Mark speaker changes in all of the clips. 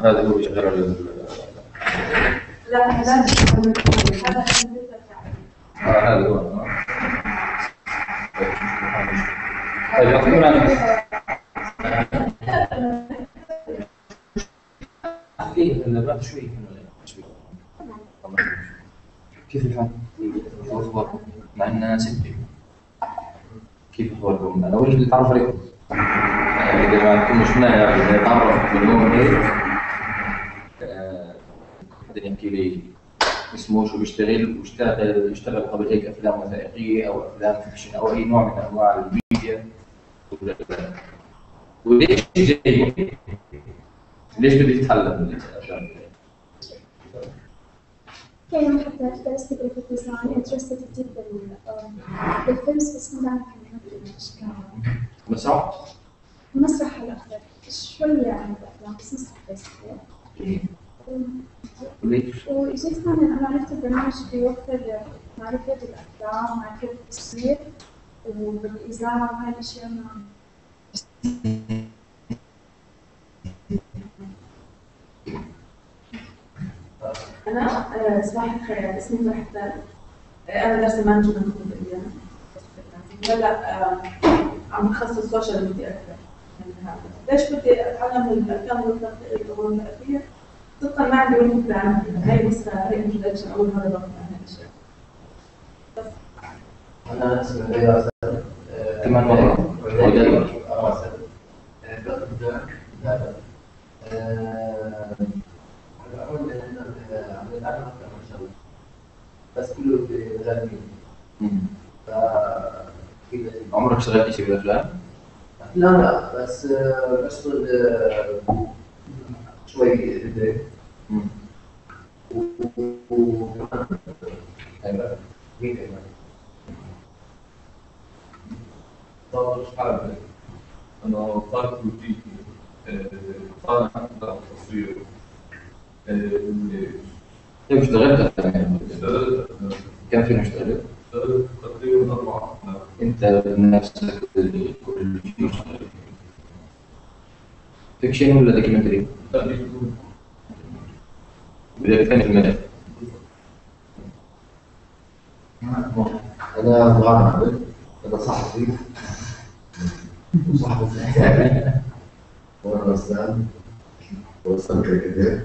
Speaker 1: هذا هو يشغل
Speaker 2: لا هذا
Speaker 1: هذا هو. طيب يعطينا احكي لنا شوي كيف الحال؟ كيف اخباركم؟ مع اننا ستة. كيف اخباركم؟ انا وجدت اتعرف عليكم. اذا ما كنا شفنا نتعرف باليوم هيك حدا يحكي لي اسمه شو بيشتغل واشتغل قبل هيك افلام وثائقيه او افلام فيكشن او اي نوع من انواع الميديا. وليش جاي؟ ليش بدي تتعلم من الافلام؟
Speaker 3: كان حتى درست جرافيك ديزاين انترستد جدا بالفيلمز بس ما بعرف الاشكال.
Speaker 1: مسرح؟
Speaker 3: مسرح هلا اكثر شويه عن الافلام بس مسرح بس.
Speaker 1: وليش؟
Speaker 3: وجيت كمان انا عرفت البرنامج بيوفر معرفه الافلام معرفه التصوير وبالاذاعه وهاي الاشياء.
Speaker 2: أنا صباح الخير، اسمي مرحبا. أنا دارسة مانجمنت بالإدارة. هلا عم بتخصص سوشيال ميديا أكثر. ليش بدي أتعلم الأفلام الوثائقية؟ صدقاً ما عندي ولا فكرة عنها، هاي بس هاي انترودكشن أول مرة بقرأ عن هالأشياء. بس
Speaker 4: أنا اسمي رياض
Speaker 1: كمان مرة.
Speaker 4: بس كله بمجال
Speaker 1: عمرك اشتغلت شيء بالافلام؟
Speaker 4: لا بس بشتغل شوي هيك وكمان هيك
Speaker 5: طبعا مش عارف أنا طالب روتيني طالع حتى تصوير
Speaker 1: كيف اشتغلت؟
Speaker 5: اشتغلت
Speaker 1: كم فيلم اشتغلت؟
Speaker 5: تقريبا 4 أفلام.
Speaker 1: انت بنفسك كل شيء اشتغلت فيكشن ولا دوكيومنتري؟ بدأت فين في المجال؟
Speaker 6: أنا محمد، أنا صحفي وأنا رسام ورسام كاريكاتير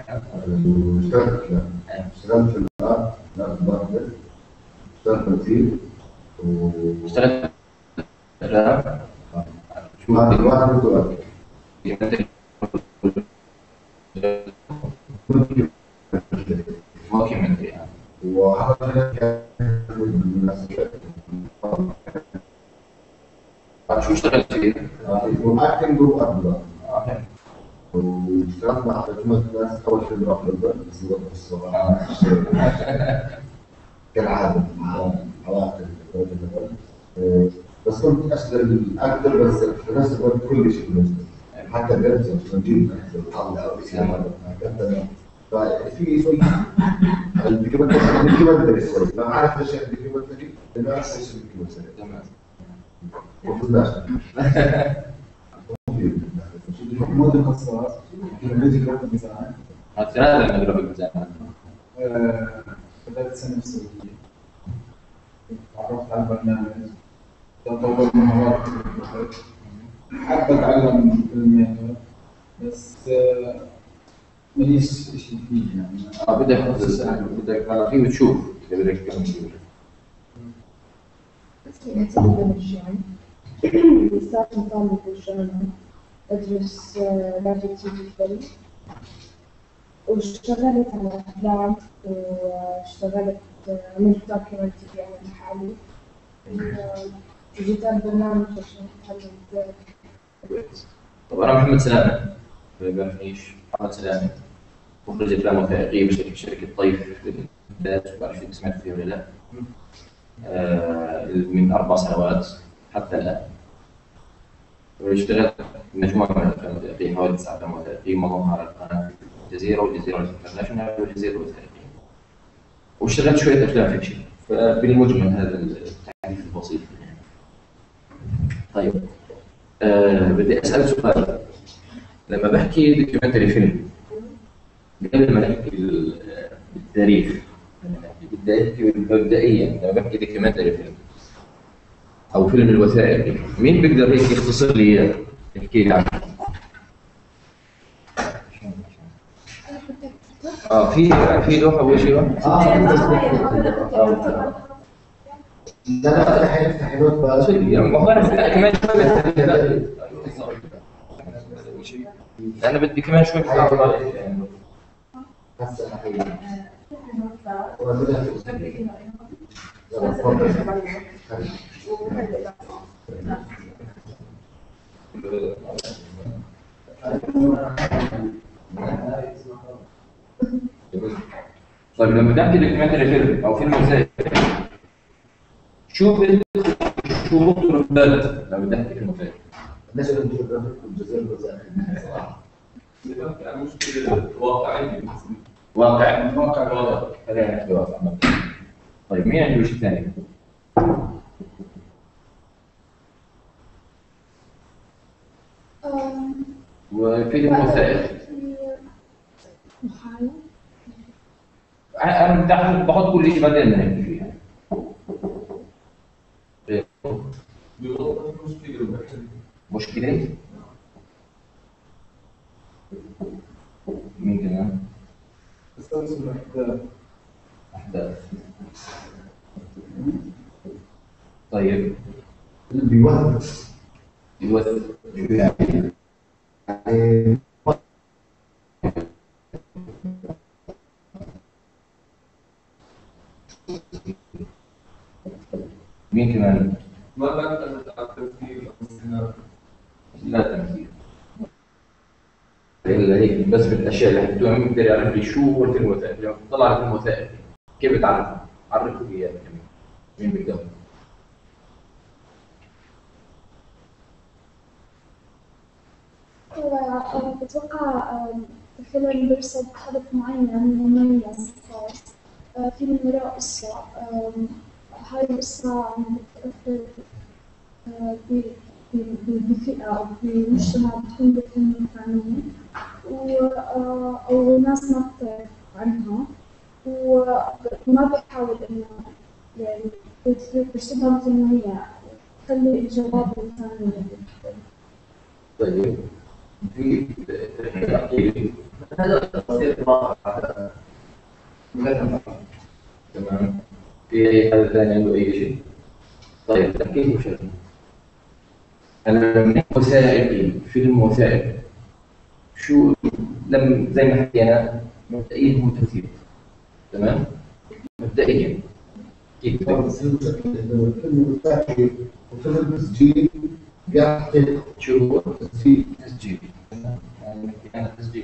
Speaker 6: واشتغلت في الآن ماركت، اشتغلت تمثيل
Speaker 1: اشتغلت أفلام؟ شو
Speaker 6: واحد بطولات
Speaker 1: دوكيومنتري شو اشتغلت فيه؟
Speaker 6: وأكتنج وأكبر واشتغلت مع ترجمة ناس أول شيء بروح للبلد بس الوقت الصراحة كالعادة مع عواقب بس كنت أشتغل أكثر بس في نفس الوقت كل شيء بالنسبة حتى الرمز نجيب الطاولة أو شيء هكذا ففي شوي الدوكيومنتري شوي ما أعرف إيش الدوكيومنتري لأنه أحسن شيء الدوكيومنتري تمام وفزناش
Speaker 7: موديل قصات فيديو جرافيك ديزاين.
Speaker 1: هذا جرافيك ديزاين.
Speaker 7: بدأت سنة في السعودية. تعرفت على البرنامج. تطور مهاراتي في الجرافيك. حابة أتعلم المهنة بس ماليش شيء فيه يعني.
Speaker 1: بدك على فيه وتشوف إذا بدك تكمل فيه.
Speaker 8: اسمي أتيلي بالجامعة. لسه طالبة بالجامعة. أدرس ماركتينج في بالي واشتغلت على أفلام واشتغلت عملت دوكيومنتري يعني لحالي وجيت على البرنامج عشان أتعلم.
Speaker 1: طب أنا محمد سلامة بعرفنيش محمد سلامة مخرج أفلام وثائقية بشركة طيف للإنتاج بعرف إذا سمعت فيها ولا لا من 4 سنوات حتى الآن. واشتغلت مجموعة من الأفلام الوثائقية حوالي 9 أفلام وثائقية معظمها على قناة الجزيرة والجزيرة الانترناشونال والجزيرة الوثائقية. واشتغلت شوية أفلام فيكشن فبالمجمل هذا التعريف البسيط. طيب بدي أسأل سؤال. لما بحكي دوكيومنتري فيلم قبل ما نحكي بالتاريخ، بدي احكي مبدئيا لما بحكي دوكيومنتري فيلم او فيلم الوثائقي، مين بيقدر هيك يختصر لي اياه؟ يحكي لي عنه. في لوحه اول شيء
Speaker 6: لا لا افتحي نوت بقى.
Speaker 1: يعني كمان شوي انا بدي كمان شوي بحاول عليه يعني.
Speaker 6: هسه الحين
Speaker 1: طيب لما بحكي دوكيومنتري فيلم او فيلم وثائقي، شو بخطر ببالك لما بدي احكي فيلم وثائقي؟
Speaker 6: نشر الجغرافيا والجزائر الوثائقي صراحه.
Speaker 5: يعني مشكلة واقعية.
Speaker 1: واقع خلينا نحكي واقع. طيب مين عنده شيء ثاني؟ وفيلم وثائقي
Speaker 8: محاولة.
Speaker 1: انا بحط كل شيء بعدين نحكي فيها. مشكلة مين كمان؟
Speaker 7: تسلسل
Speaker 1: أحداث. طيب
Speaker 6: بيوثق
Speaker 1: يوثق
Speaker 6: شو يعني؟ يعني
Speaker 1: مين كمان؟
Speaker 5: ما بعتمد على التفكير أو السيناريو.
Speaker 1: لا تمثيل. إلا هيك بس بالاشياء اللي حكيتوها مين بيقدر يعرف لي شو هو الفيلم الوثائقي؟ لما تطلع على فيلم وثائقي كيف بتعرفه؟ عرفوا لي اياه كمان. مين بيقدر؟
Speaker 8: بتوقع الفيلم بيرصد هدف معين مميز خاص، في من وراء قصة، هاي القصة عم بتأثر بفئة أو بمجتمع بتكون بيكون فنانين أو ناس ما بتعرف عنها، وما بحاول إنه يعني بيرصدها مثل ما هي، تخلي الجواب الثاني.
Speaker 1: طيب في
Speaker 4: هذا تصير واقع.
Speaker 1: تمام. في اي حد ثاني عنده اي شيء؟ طيب كيف شغله؟ انا لما وثائقي فيلم وثائقي شو زي ما حكينا مبدئيا هو تمثيل. تمام؟ مبدئيا كيف؟
Speaker 6: الفيلم الوثائقي وفيلم التسجيل بيعطي
Speaker 1: شو هو؟
Speaker 6: تسجيل.
Speaker 1: تسجيل. يعني أنا تسجيل.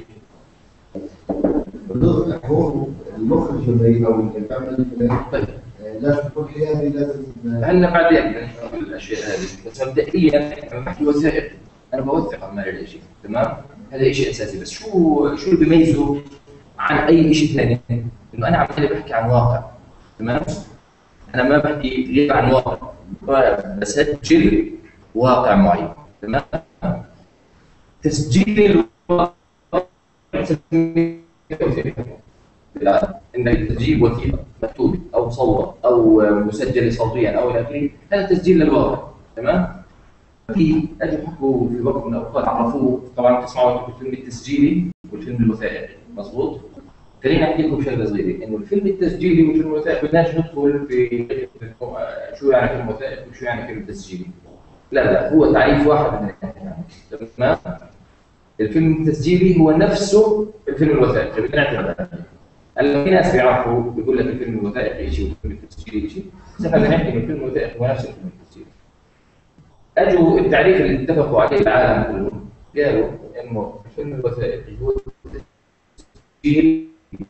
Speaker 6: هو المخرج او اللي بيعمل الفيلم
Speaker 1: طيب
Speaker 6: لازم يكون حيادي، لازم
Speaker 1: هلا بعدين بنحكي الاشياء هذه، بس مبدئيا لما بحكي وثائق انا بوثق اعمال الشيء. تمام؟ هذا شيء اساسي. بس شو اللي بيميزه عن اي شيء ثاني؟ انه انا عمالي بحكي عن واقع. تمام؟ انا ما بحكي غير عن واقع، بسجل واقع معين. تمام؟ تسجيل الواقع انك تجيب وثيقه مكتوبه او مصوره او مسجله صوتيا او الى اخره، هذا تسجيل للواقع. تمام؟ في اجوا حكوا في وقت من الاوقات عرفوه، طبعا تسمعوا الفيلم التسجيلي والفيلم الوثائقي، مظبوط؟ خليني احكي لكم شغله صغيره، انه الفيلم التسجيلي والفيلم الوثائقي بدناش ندخل في شو يعني فيلم وثائقي وشو يعني فيلم تسجيلي. لا هو تعريف واحد من الاثنين. تمام؟ الفيلم التسجيلي هو نفسه الفيلم الوثائقي، بدنا نعتمد عليه. في ناس بيعرفوا بيقول لك الفيلم الوثائقي شيء والفيلم التسجيلي شيء، بس احنا بنحكي انه الفيلم الوثائقي هو نفس الفيلم التسجيلي. اجوا التعريف اللي اتفقوا عليه العالم كله قالوا انه الفيلم الوثائقي هو تسجيل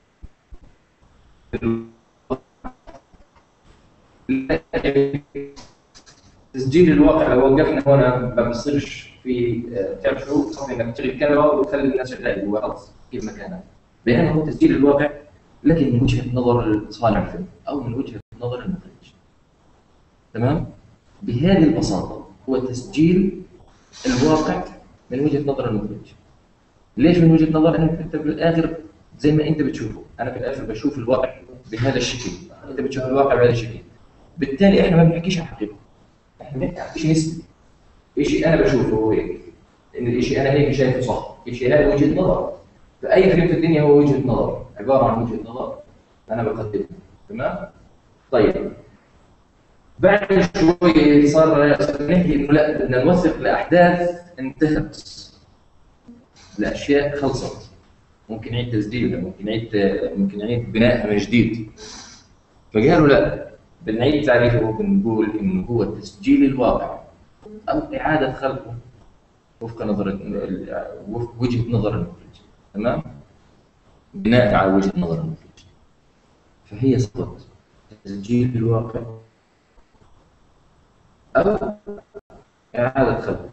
Speaker 1: تسجيل الواقع. لو وقفنا هنا ما بيصيرش في تعرف شو صافي انك تشغل الكاميرا وتخلي الناس شغاله جوا خلص كيف ما كانت، بينما هو تسجيل الواقع لكن من وجهه نظر صانع الفيلم او من وجهه نظر المخرج. تمام؟ بهذه البساطه هو تسجيل الواقع من وجهه نظر المخرج. ليش من وجهه نظر؟ انك انت بالاخر زي ما انت بتشوفه، انا في الاخر بشوف الواقع بهذا الشكل، انت بتشوف الواقع بهذا الشكل. بالتالي احنا ما بنحكيش عن حقيقه، احنا بنحكي عن شيء نسبي، شيء انا بشوفه هو هيك، ان الشيء انا هيك شايفه صح، الشيء هذا وجهه نظر. فاي فيلم في الدنيا هو وجهه نظر، عباره عن وجهه نظر انا بقدمها. تمام؟ طيب بعد شوي صار نحكي انه لا، بدنا نوثق لاحداث انتهت، لاشياء خلصت، ممكن نعيد تسجيلها، ممكن نعيد بنائها من جديد. فقالوا لا، بنعيد تعريفه وبنقول انه هو تسجيل الواقع او اعاده خلقه وفق وجهه نظر المخرج. تمام؟ بناء على وجهه نظر المخرج. فهي صفه تسجيل الواقع او اعاده خلقه.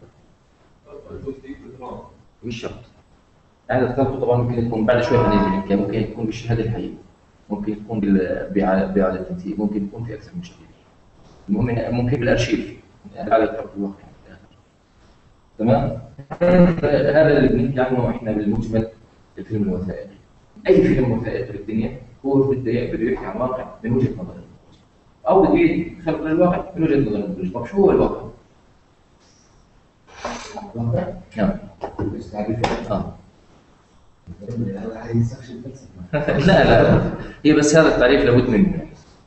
Speaker 1: مش شرط إعادة خلقه، طبعا ممكن يكون بعد شوي حنيجي نحكي، ممكن يكون بالشهادة الحقيقية، ممكن يكون بإعادة التنسيق، ممكن يكون في أكثر من شكل. المهم ممكن بالأرشيف، إعادة خلق الواقع. تمام؟ هذا اللي بنحكي عنه إحنا بالمجمل الفيلم الوثائقي. أي فيلم وثائقي في الدنيا هو بده يحكي عن واقع من وجهة نظر المخرج، أو بده يعيد خلق الواقع من وجهة نظر المخرج. طب شو هو الواقع؟ نعم. لا هي بس هذا التعريف لابد منه.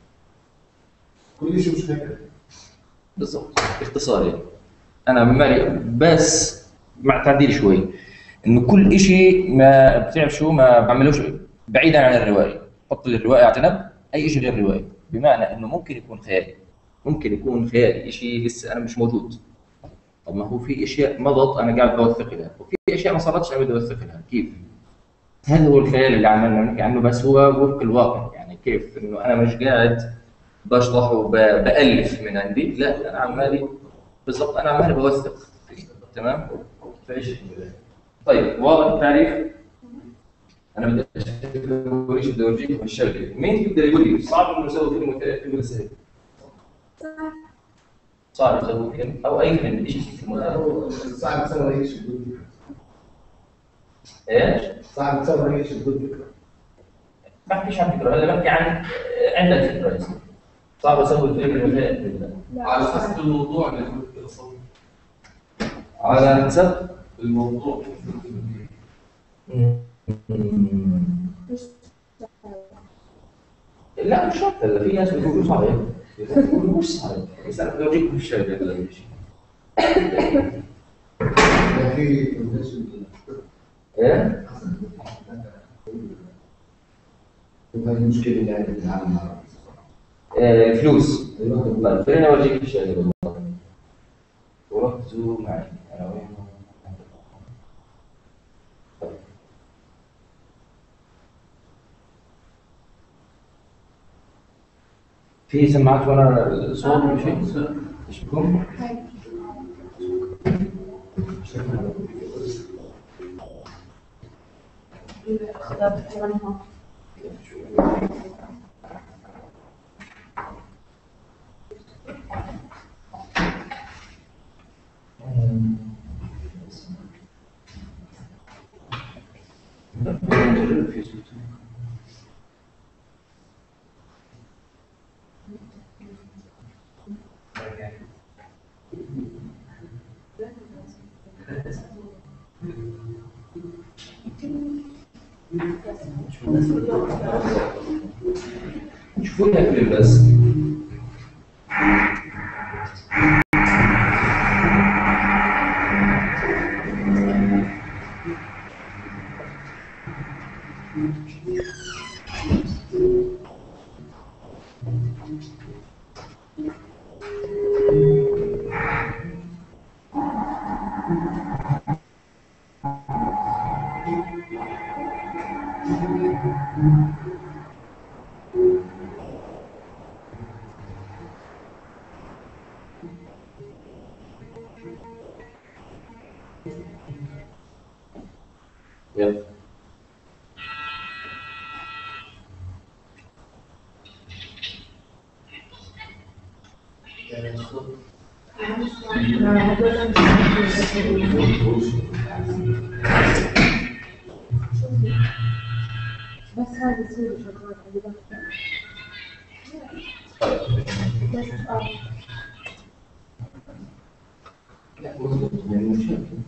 Speaker 6: كل شيء مش هيك
Speaker 1: بالضبط، اختصاري انا مالي بس مع تعديل شوي، انه كل شيء ما بتعرف شو ما بعملوش بعيدا عن الروايه، حط الروايه على جنب، اي شيء غير روايه، بمعنى انه ممكن يكون خيالي، ممكن يكون خيالي شيء لسه انا مش موجود. طب ما هو في اشياء مضت انا قاعد بوثق لها، وفي اشياء ما صارتش انا بدي اوثق لها. كيف؟ هذا هو الخيال اللي عملنا نحكي عنه، بس هو وفق الواقع. يعني كيف انه انا مش قاعد بشطح وبالف من عندي، لا انا عمالي بالضبط، انا عمالي بوثق. تمام؟ فايش؟ طيب واضح التعريف؟ انا بدي اشوف ايش بدي اورجيكم في الشغله. مين يقدر يقول لي صعب انه نسوي فيلم وثائقي ولا سهل؟ صعب نسوي فيلم او اي فيلم شيء
Speaker 6: صعب تسوي اي شيء بدون فكره.
Speaker 1: ايش؟
Speaker 6: صعب تسوي اي شيء بدون فكره.
Speaker 1: ما بحكيش عن فكره، هلا بحكي عن عندك فكره. صعب اسوي فيلم وثائقي
Speaker 5: على حسب الموضوع اللي كنت اصور،
Speaker 1: على حسب
Speaker 5: الموضوع.
Speaker 1: لا مش شرط، في ناس بيقولوا صعب، بيقولوا مش صعب، بس انا بدي اورجيكم الشغله هذا الشيء.
Speaker 6: في
Speaker 1: ايه؟
Speaker 6: هذه المشكله اللي عندنا في العالم العربي.
Speaker 1: فلوس. طيب خليني اورجيك الشغله والله، وركزوا معي. انا وين؟ في سماعات ورا الصوت ولا شيء؟ ايش بكون؟ شوفوا لي فيلم بس. يلا
Speaker 8: بس هذا يصير شغال عادي بس
Speaker 1: لا مضبوط يعني مش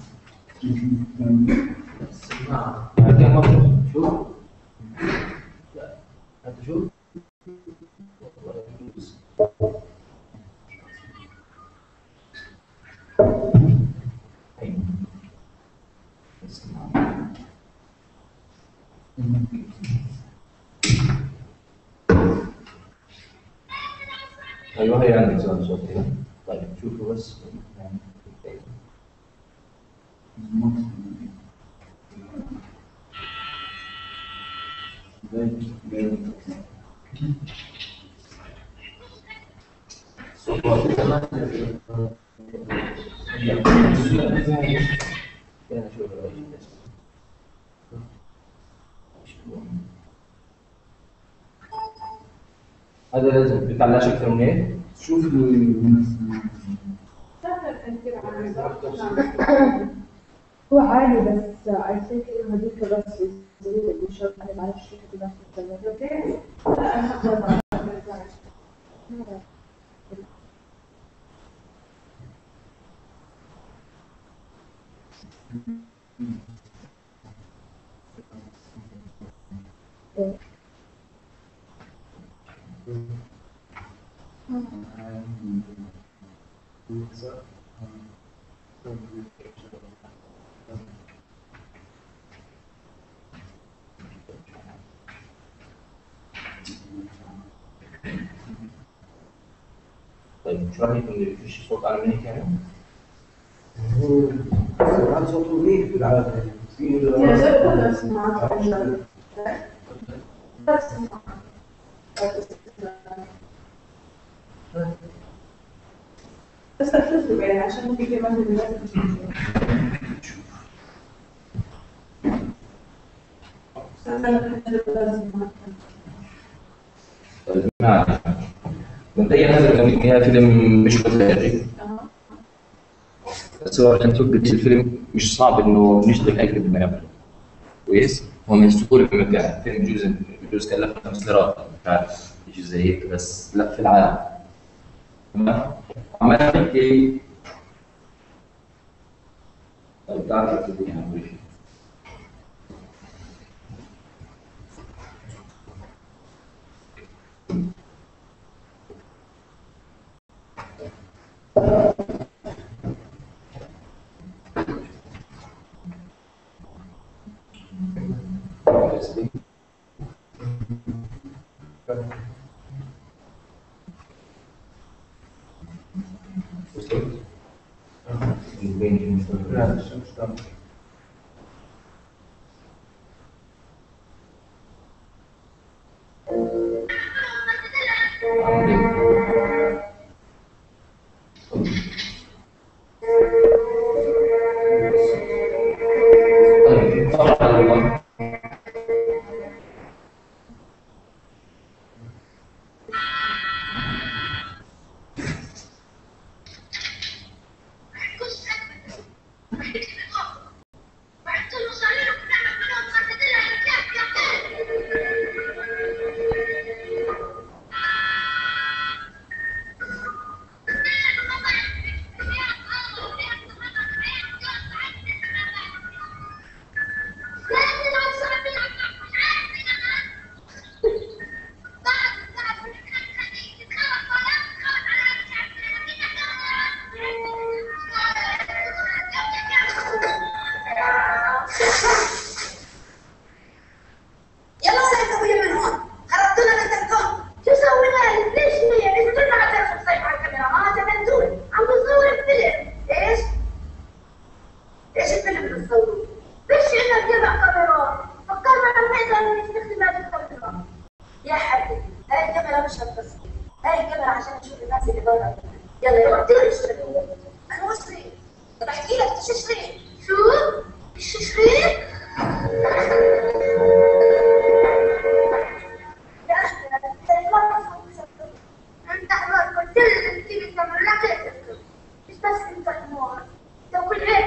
Speaker 1: السماعة كان مضبوط شوف لا أنت شوف ايوه هي عندك سؤال صوتي. طيب شوفوا بس يعني هذا لازم بتعلاش اكثر من هيك.
Speaker 6: شوف
Speaker 8: هو عالي بس I think إنه هذيك بس يصير المشروع أنا ما أعرف شو كده في الثلاجة.
Speaker 1: طيب شو رايكم اللي فيش صوت اعلى من هيك يعني؟
Speaker 4: عن صوت منيح في العالم
Speaker 2: بس تركزوا يعني عشان في كمان الناس
Speaker 1: طيب نعم مبدئيا هذا فيلم مش مثالي بس هو عشان تثبت الفيلم مش صعب انه نشتغل اي فيلم يعمله كويس. هو من السهوله في مكان فيلم بجوز كلف 5 ليرات مش عارف شيء زي هيك بس لا في العالم تمام. عملت هيك طيب تعرف تبدي يعني شيء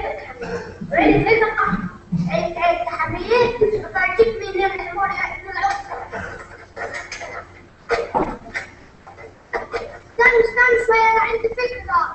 Speaker 9: عيد عيد تحميل وطالب مني الحمار حق نام شوي أنا عندي فكرة.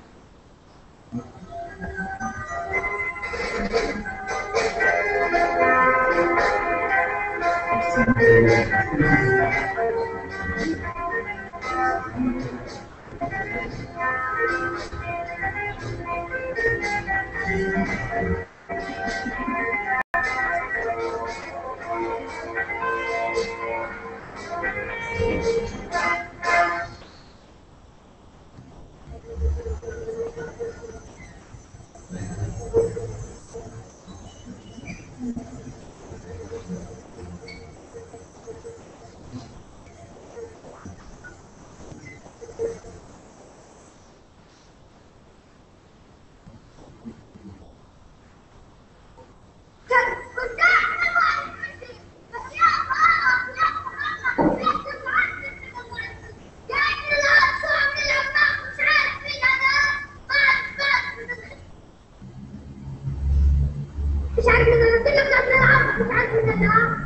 Speaker 9: مش عارف إذا كنا بنلعب مش عارف إذا نلعب.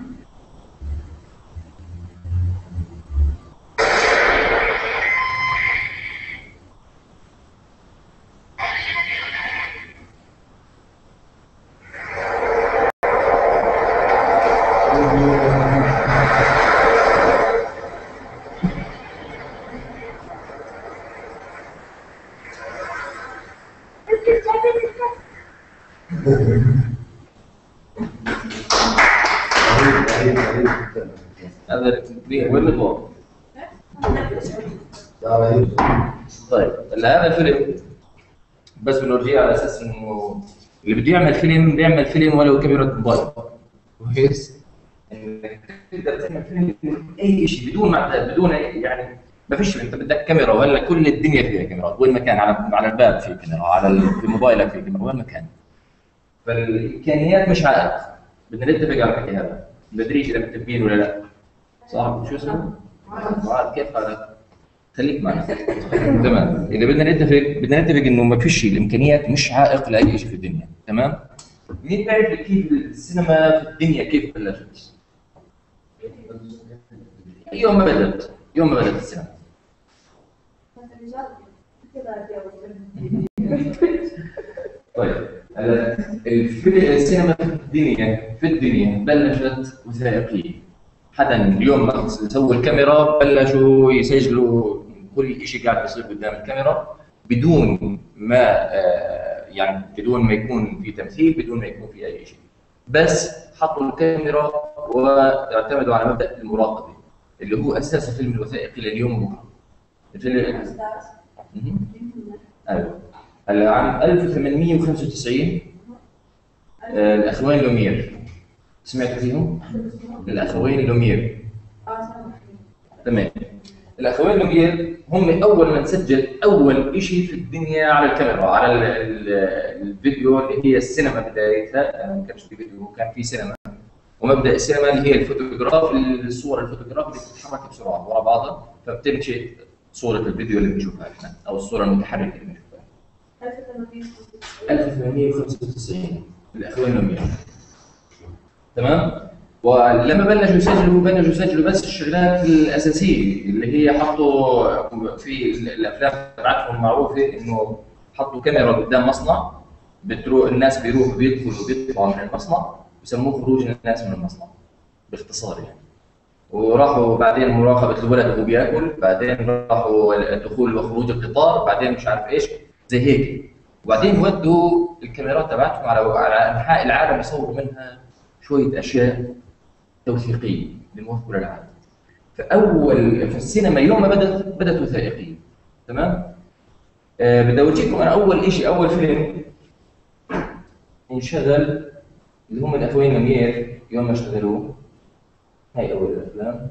Speaker 1: هذا وين الضوء؟
Speaker 6: لا رهيب.
Speaker 1: طيب هذا الفيلم بس بنورجيه على اساس انه اللي بده يعمل فيلم بيعمل فيلم ولو كاميرا موبايل. كويس؟ انك تقدر تعمل فيلم اي شيء بدون يعني ما فيش. انت بدك كاميرا ولا كل الدنيا فيها كاميرات، وين ما كان على الباب في كاميرا، في موبايلك في كاميرا، وين ما كان. فالامكانيات مش عائق. بدنا نتفق على الحكي هذا. بدريش اذا متفقين ولا لا. صح؟ شو اسمه؟ معاذ كيف حالك؟ خليك معنا. تمام. اذا بدنا نتفق انه ما فيش الامكانيات مش عائق لاي شيء في الدنيا، تمام؟ مين بيعرف كيف السينما في الدنيا كيف بلشت؟ يوم ما بدات السينما. طيب السينما في الدنيا بلشت وثائقية. حدا اليوم ما سووا الكاميرا بلشوا يسجلوا كل شيء قاعد بيصير قدام الكاميرا بدون ما يعني بدون ما يكون في تمثيل، بدون ما يكون في اي شيء، بس حطوا الكاميرا واعتمدوا على مبدأ المراقبة اللي هو اساس الفيلم الوثائقي لليوم وبكره. الفيلم ايوه عام 1895 الاخوين لومير. سمعتوا فيهم؟ الاخوين لومير. تمام. الاخوين لومير هم اول من سجل اول شيء في الدنيا على الكاميرا، على الفيديو اللي هي السينما بدايتها. ما كانش في فيديو، كان في سينما. ومبدا السينما اللي هي الفوتوغراف، الصور الفوتوغراف اللي بتتحرك بسرعه ورا بعضها فبتمشي صوره الفيديو اللي بنشوفها احنا او الصوره المتحركه اللي بنشوفها. 1895 الاخوين لومير. تمام. ولما بلشوا يسجلوا بس الشغلات الاساسيه اللي هي حطوا في الافلام تبعتهم معروفه انه حطوا كاميرا قدام مصنع، الناس بيروحوا بيدخلوا وبيطلعوا من المصنع، بسموه خروج الناس من المصنع باختصار يعني. وراحوا بعدين مراقبه الولد وهو بياكل، بعدين راحوا الدخول وخروج القطار، بعدين مش عارف ايش زي هيك. وبعدين ودوا الكاميرات تبعتهم على انحاء العالم يصوروا منها شويه اشياء توثيقيه للموافق للعالم. في السينما يوم ما بدات وثائقيه. تمام؟ بدي اورجيكم انا اول فيلم انشغل اللي هم الاخوين لومير. يوم ما اشتغلوه هاي اول الافلام.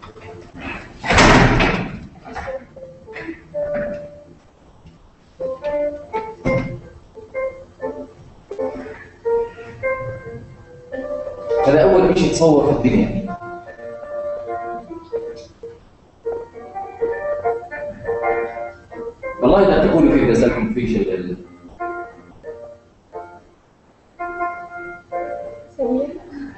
Speaker 1: هذا أول شيء تصور في الدنيا. والله لا تقولوا في رسالكم في شيء
Speaker 8: سمير.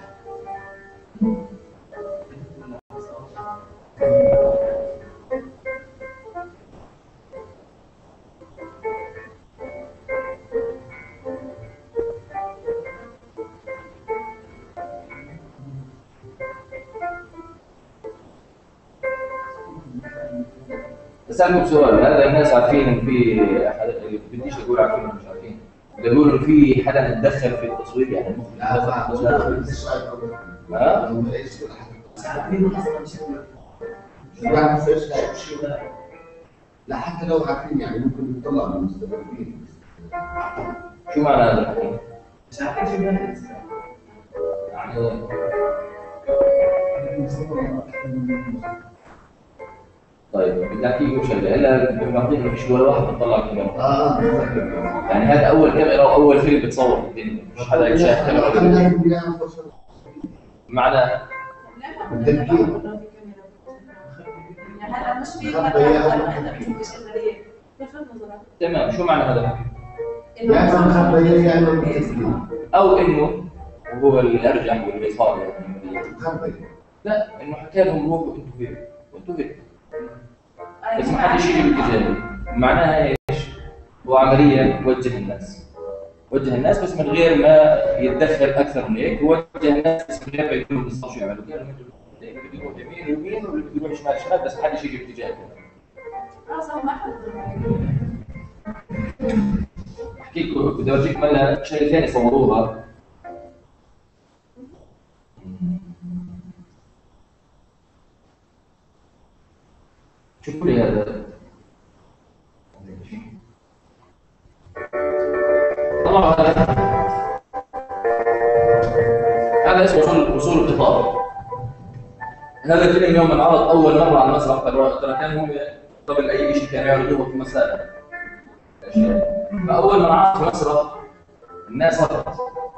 Speaker 1: بسألكم سؤال، هذا الناس عارفين إن في حدا اللي بديش أقول عارفين ولا مش عارفين؟ بيقولوا إن في حدا تدخل في التصوير، يعني المخرج تدخل في التصوير. ها؟
Speaker 6: لا حتى لو عارفين يعني ممكن نطلع من المستقبلين.
Speaker 1: شو معنى هذا الحكي؟
Speaker 5: مش عارفين شو بيعمل.
Speaker 1: طيب بدي احكي لكم شغله، هلا بنعطيك مفيش ولا واحد بيطلع كاميرا. يعني هذا اول كاميرا واول فيلم بتصور في الدنيا، مش حدا يشاهد كاميرا. معنى
Speaker 2: هلا مش في احنا بنشوفش الغريب كيف النظرات.
Speaker 1: تمام، شو معنى هذا الحكي؟ او انه وهو الارجح واللي صار يعني لا، انه حكى لهم روحوا انتوا هيك وانتوا هيك، بس ما حدش يجي بالاتجاه. معناها ايش؟ هو عمليا وجه الناس بس من غير ما يتدخل اكثر من هيك، وجه الناس بس من غير ما يقولوا بالضبط شو يعملوا. قال لهم انتوا اللي بيروح يمين يمين واللي بيروح شمال شمال، بس ما حدش يجي باتجاهكم.
Speaker 2: اصلا ما حد
Speaker 1: احكي لكم، بدي اورجيك مالها شيء ثاني صوروها. شوفوا لي هذا. طبعا هذا اسمه وصول الخطاب. هذا الفيلم يوم انعرض اول مره على المسرح، ترى كان هم قبل اي شيء كانوا يعرضوه في مسائل اشياء، فاول ما انعرض في المسرح الناس صارت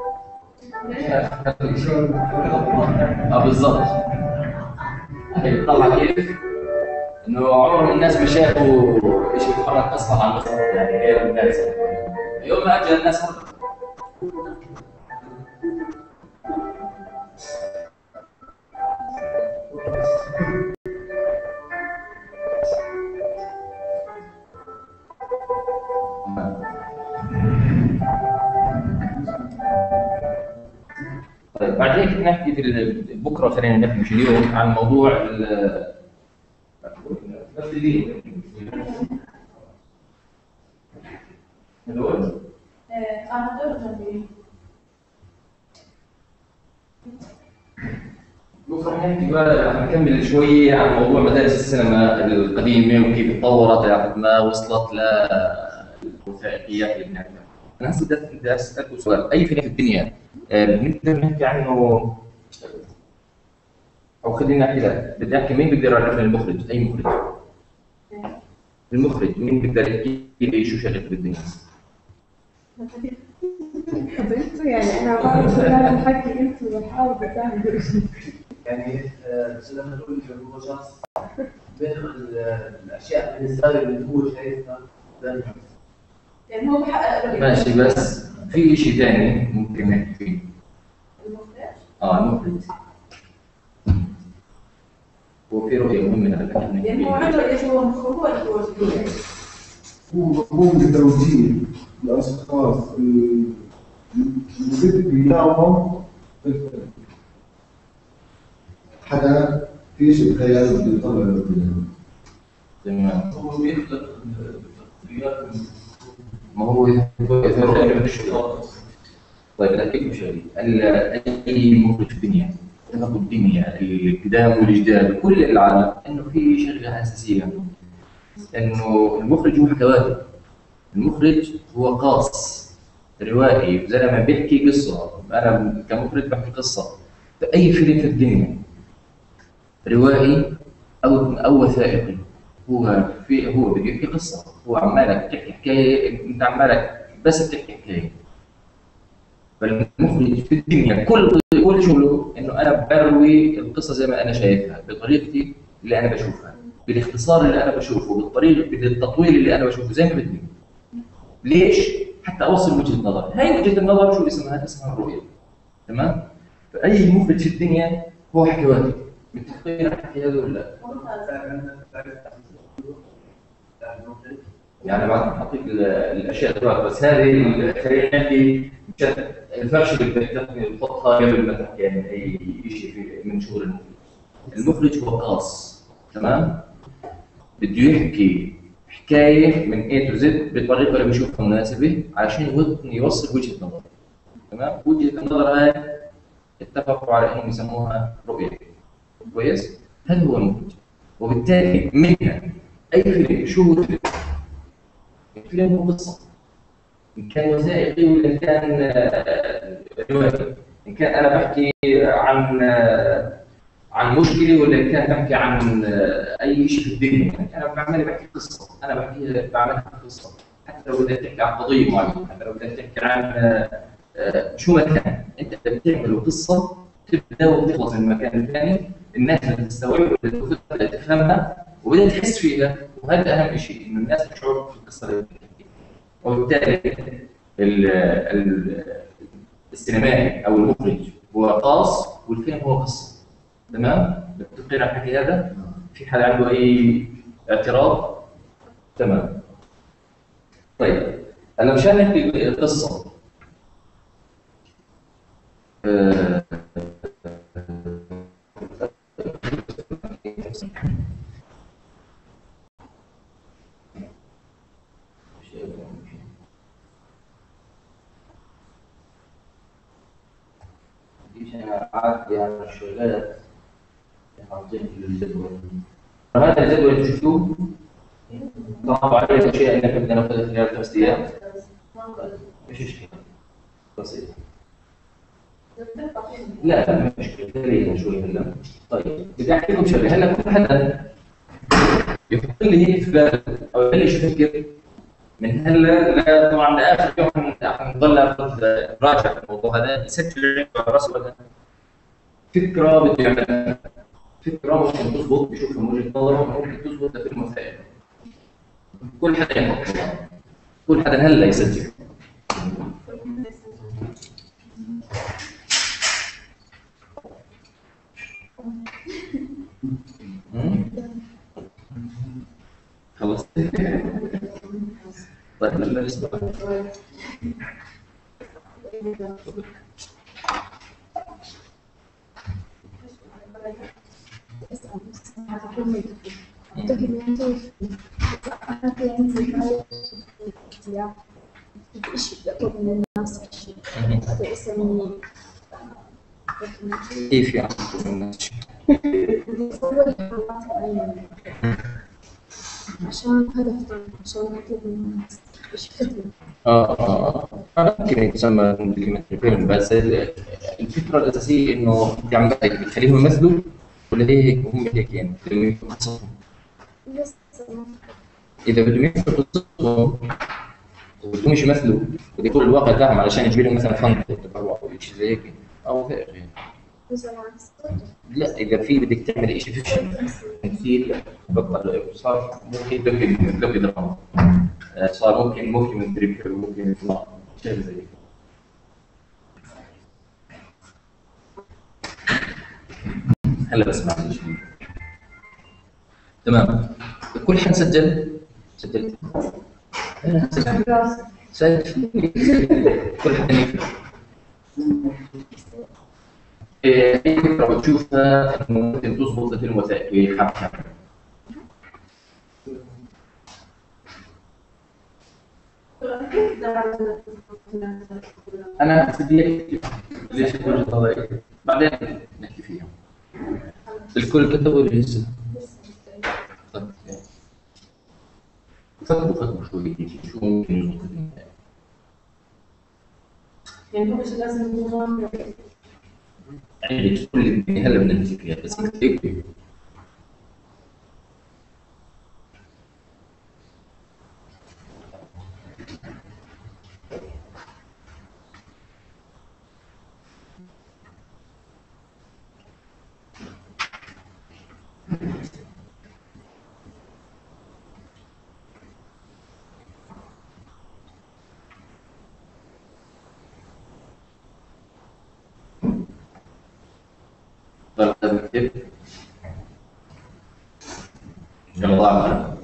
Speaker 1: بالضبط. هي طلع كيف انه عمرهم الناس ما شافوا شيء بيتحرك اصلا على المسرح، يعني غير الناس. يوم ما اجى الناس طيب بعد هيك نحكي في بكره، خلينا نحكي مش اليوم عن موضوع نفس اللي هدول
Speaker 2: هدول جنبي.
Speaker 1: بكره نحكي بقى، نكمل شوي عن موضوع مدارس السينما القديمه وكيف تطورت لحد ما وصلت للوثائقيات اللي بنعرفها. انا هسه بدي اسالكم سؤال، اي فيلم في الدنيا بنقدر نحكي عنه، او خلينا نحكي لا، بدي احكي مين بيقدر يعرفنا المخرج؟ اي مخرج؟ المخرج مين بيقدر يحكي لي شو شغلته بالدنيا؟
Speaker 8: انتوا يعني انا بعرف هذا الحكي، انتوا بحاول تعملوا شيء.
Speaker 4: يعني لما نقول هو شخص بياخذ الاشياء بالنسبه له اللي هو شايفها
Speaker 2: يعني هو بحقق رؤية.
Speaker 1: ماشي، بس في شيء ثاني ممكن نحكي فيه.
Speaker 2: المخرج؟
Speaker 1: المخرج هو في رؤية مهمة.
Speaker 2: يعني هو عنده رؤية، هو مخرج ولا هو جديد؟
Speaker 7: هو مفهوم التوجيه للأشخاص اللي بده إياهم في الفيلم.
Speaker 6: حدا في شيء خيال بده يطلع الفيلم.
Speaker 1: تمام.
Speaker 5: هو بيخلق الشخصيات.
Speaker 1: ما هو طيب بدي احكي لكم شغله، اي مخرج في الدنيا، تفهم الدنيا القدام والجداد وكل العالم، انه في شغله اساسيه، انه المخرج هو حكواتي. المخرج هو قاص روائي، زلمه بيحكي قصه. انا كمخرج بحكي قصه في اي فيلم في الدنيا. روائي او وثائقي. هو بده يحكي قصه، هو عمالك تحكي حكايه، انت عمالك بس بتحكي حكايه. فالمخرج في الدنيا كل شغله انه انا بروي القصه زي ما انا شايفها بطريقتي اللي انا بشوفها، بالاختصار اللي انا بشوفه، بالتطويل اللي انا بشوفه زي ما بدي. ليش؟ حتى اوصل وجهه نظر. هاي وجهه النظر شو اسمها؟ اسمها الرؤيه. تمام؟ فاي مخرج في الدنيا هو حكواتي. متفقين على الحكي هذا ولا لا؟ يعني بعد ما اعطيك الاشياء دلوقتي، بس هذه خلينا نحكي مشان الفرشه اللي بدك تحطها قبل ما تحكي عن اي شيء من شغل المخرج. المخرج هو قاص، تمام؟ بده يحكي حكايه من A to Z بالطريقه اللي بيشوفها مناسبه عشان يوصل وجهه نظر. تمام؟ وجهه النظر هاي اتفقوا على انهم يسموها رؤيه. كويس؟ هذا هو المخرج. وبالتالي منها اي فيلم، شو هو الفيلم؟ الفيلم هو قصه، ان كان وثائقي ولا ان كان روائي، ان كان انا بحكي عن مشكله ولا ان كان بحكي عن اي شيء في الدنيا. يعني انا بعمل بحكي قصه، انا بعملها قصه، حتى لو بدك تحكي عن قضيه معينه، حتى لو بدك تحكي عن شو ما كان، انت بتعمل قصه تبدا وتخلص من المكان الثاني، الناس بدها تستوعبها وبدها تفهمها وبدها تحس فيها. وهذا اهم شيء، انه الناس تشعر في القصه اللي بتحكيها. وبالتالي السينمائي او المخرج هو قاص والفيلم هو قصه. تمام؟ متفقين على الحكي هذا؟ في حد عنده اي اعتراض؟ تمام. طيب انا مشان نحكي القصه أنا أعدي على الشغلات حاطين الجدول. هذا الجدول اللي تشوفوه طبعا عليه الأشياء اللي بدنا ناخذها خلال 5 أيام. مش مشكلة، بسيط. لا مش مشكلة، خلينا شوي هلا. طيب بدي أحكي لكم شغلة. هلا كل حدا يحط لي هيك في باله أو يبلش يفكر من هلا طبعا لاخر يوم حنضل راجع الموضوع هذا، يسجل عنده على راسه فكره بده يعملها، فكره ممكن تضبط بشوفها من وجهه نظره، ممكن تضبط لفيلم وثائقي. كل حدا يحط، كل حدا هلا يسجل. خلصت؟ طيب لا لسه. كيف يعني
Speaker 8: عشان هدف، عشان نطلب من الناس ايش خدمة.
Speaker 1: ممكن يتسمى فيلم، بس الفكره الاساسيه انه انت عم بتخليهم يمثلوا ولا هيك هم هيك يعني قصتهم. اذا بدهم يحكوا قصتهم وبدهم مش يمثلوا، بده يكون الواقع تاعهم علشان يجيب لهم مثلا فن تبرع او شيء زي هيك او غير يعني. لا اذا في بدك تعمل شيء فيكشن تمثيل، بطل صار ممكن دوكي دراما، صار ممكن من دريب، ممكن يطلع شيء زي هيك. هلا بسمع شيء. تمام. كل حد سجلت كل حد اي فكره بتشوفها انه ممكن تظبط لفيلم وثائقي حبكه. انا بدي ليش وجهه نظري بعدين نحكي فيها. الكل كتبوا لي لسه. فكروا شوي شو ممكن يظبط.
Speaker 2: يعني هو مش لازم يكون
Speaker 1: يعني كل اللي هلا بدنا نحكي فيها بس اكتب طيب كيف؟ يلا ضاع.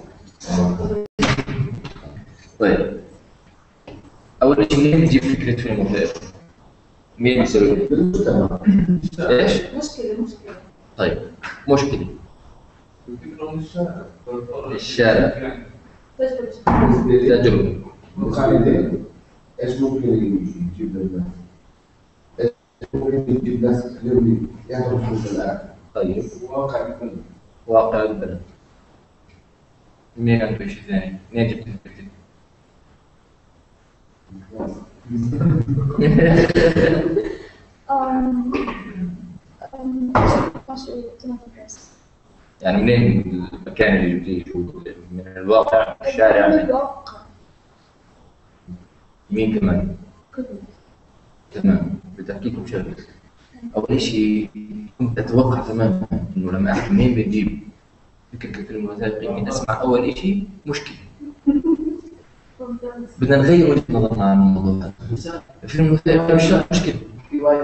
Speaker 1: طيب أول شيء منين تجيب فكرة فيلم وثائقي؟ مين يسوي؟ ايش؟
Speaker 2: مشكلة.
Speaker 1: طيب مشكلة.
Speaker 5: الفكرة من الشارع.
Speaker 1: الشارع.
Speaker 2: تجربة.
Speaker 1: تجربة.
Speaker 6: ايش ممكن يجيب للناس؟ ايش ممكن يجيب ناس اليوم يعرفوا في الآن؟
Speaker 1: طيب
Speaker 7: واقع البلد.
Speaker 1: واقع البلد. منين عنده شيء ثاني؟ منين جبت الفكرة؟ يعني منين المكان اللي جبتيه؟ شو من الواقع، الشارع؟
Speaker 8: من الواقع.
Speaker 1: مين كمان؟
Speaker 8: كله.
Speaker 1: تمام. بتحكيكم شغله. اول شيء كنت اتوقع تماما انه لما احكي منين بنجيب فكره الفيلم الوثائقي من اسمع اول شيء مشكله. بدنا نغير وجهه نظرنا عن الموضوع هذا. الفيلم الوثائقي مش مشكله.
Speaker 4: في وايد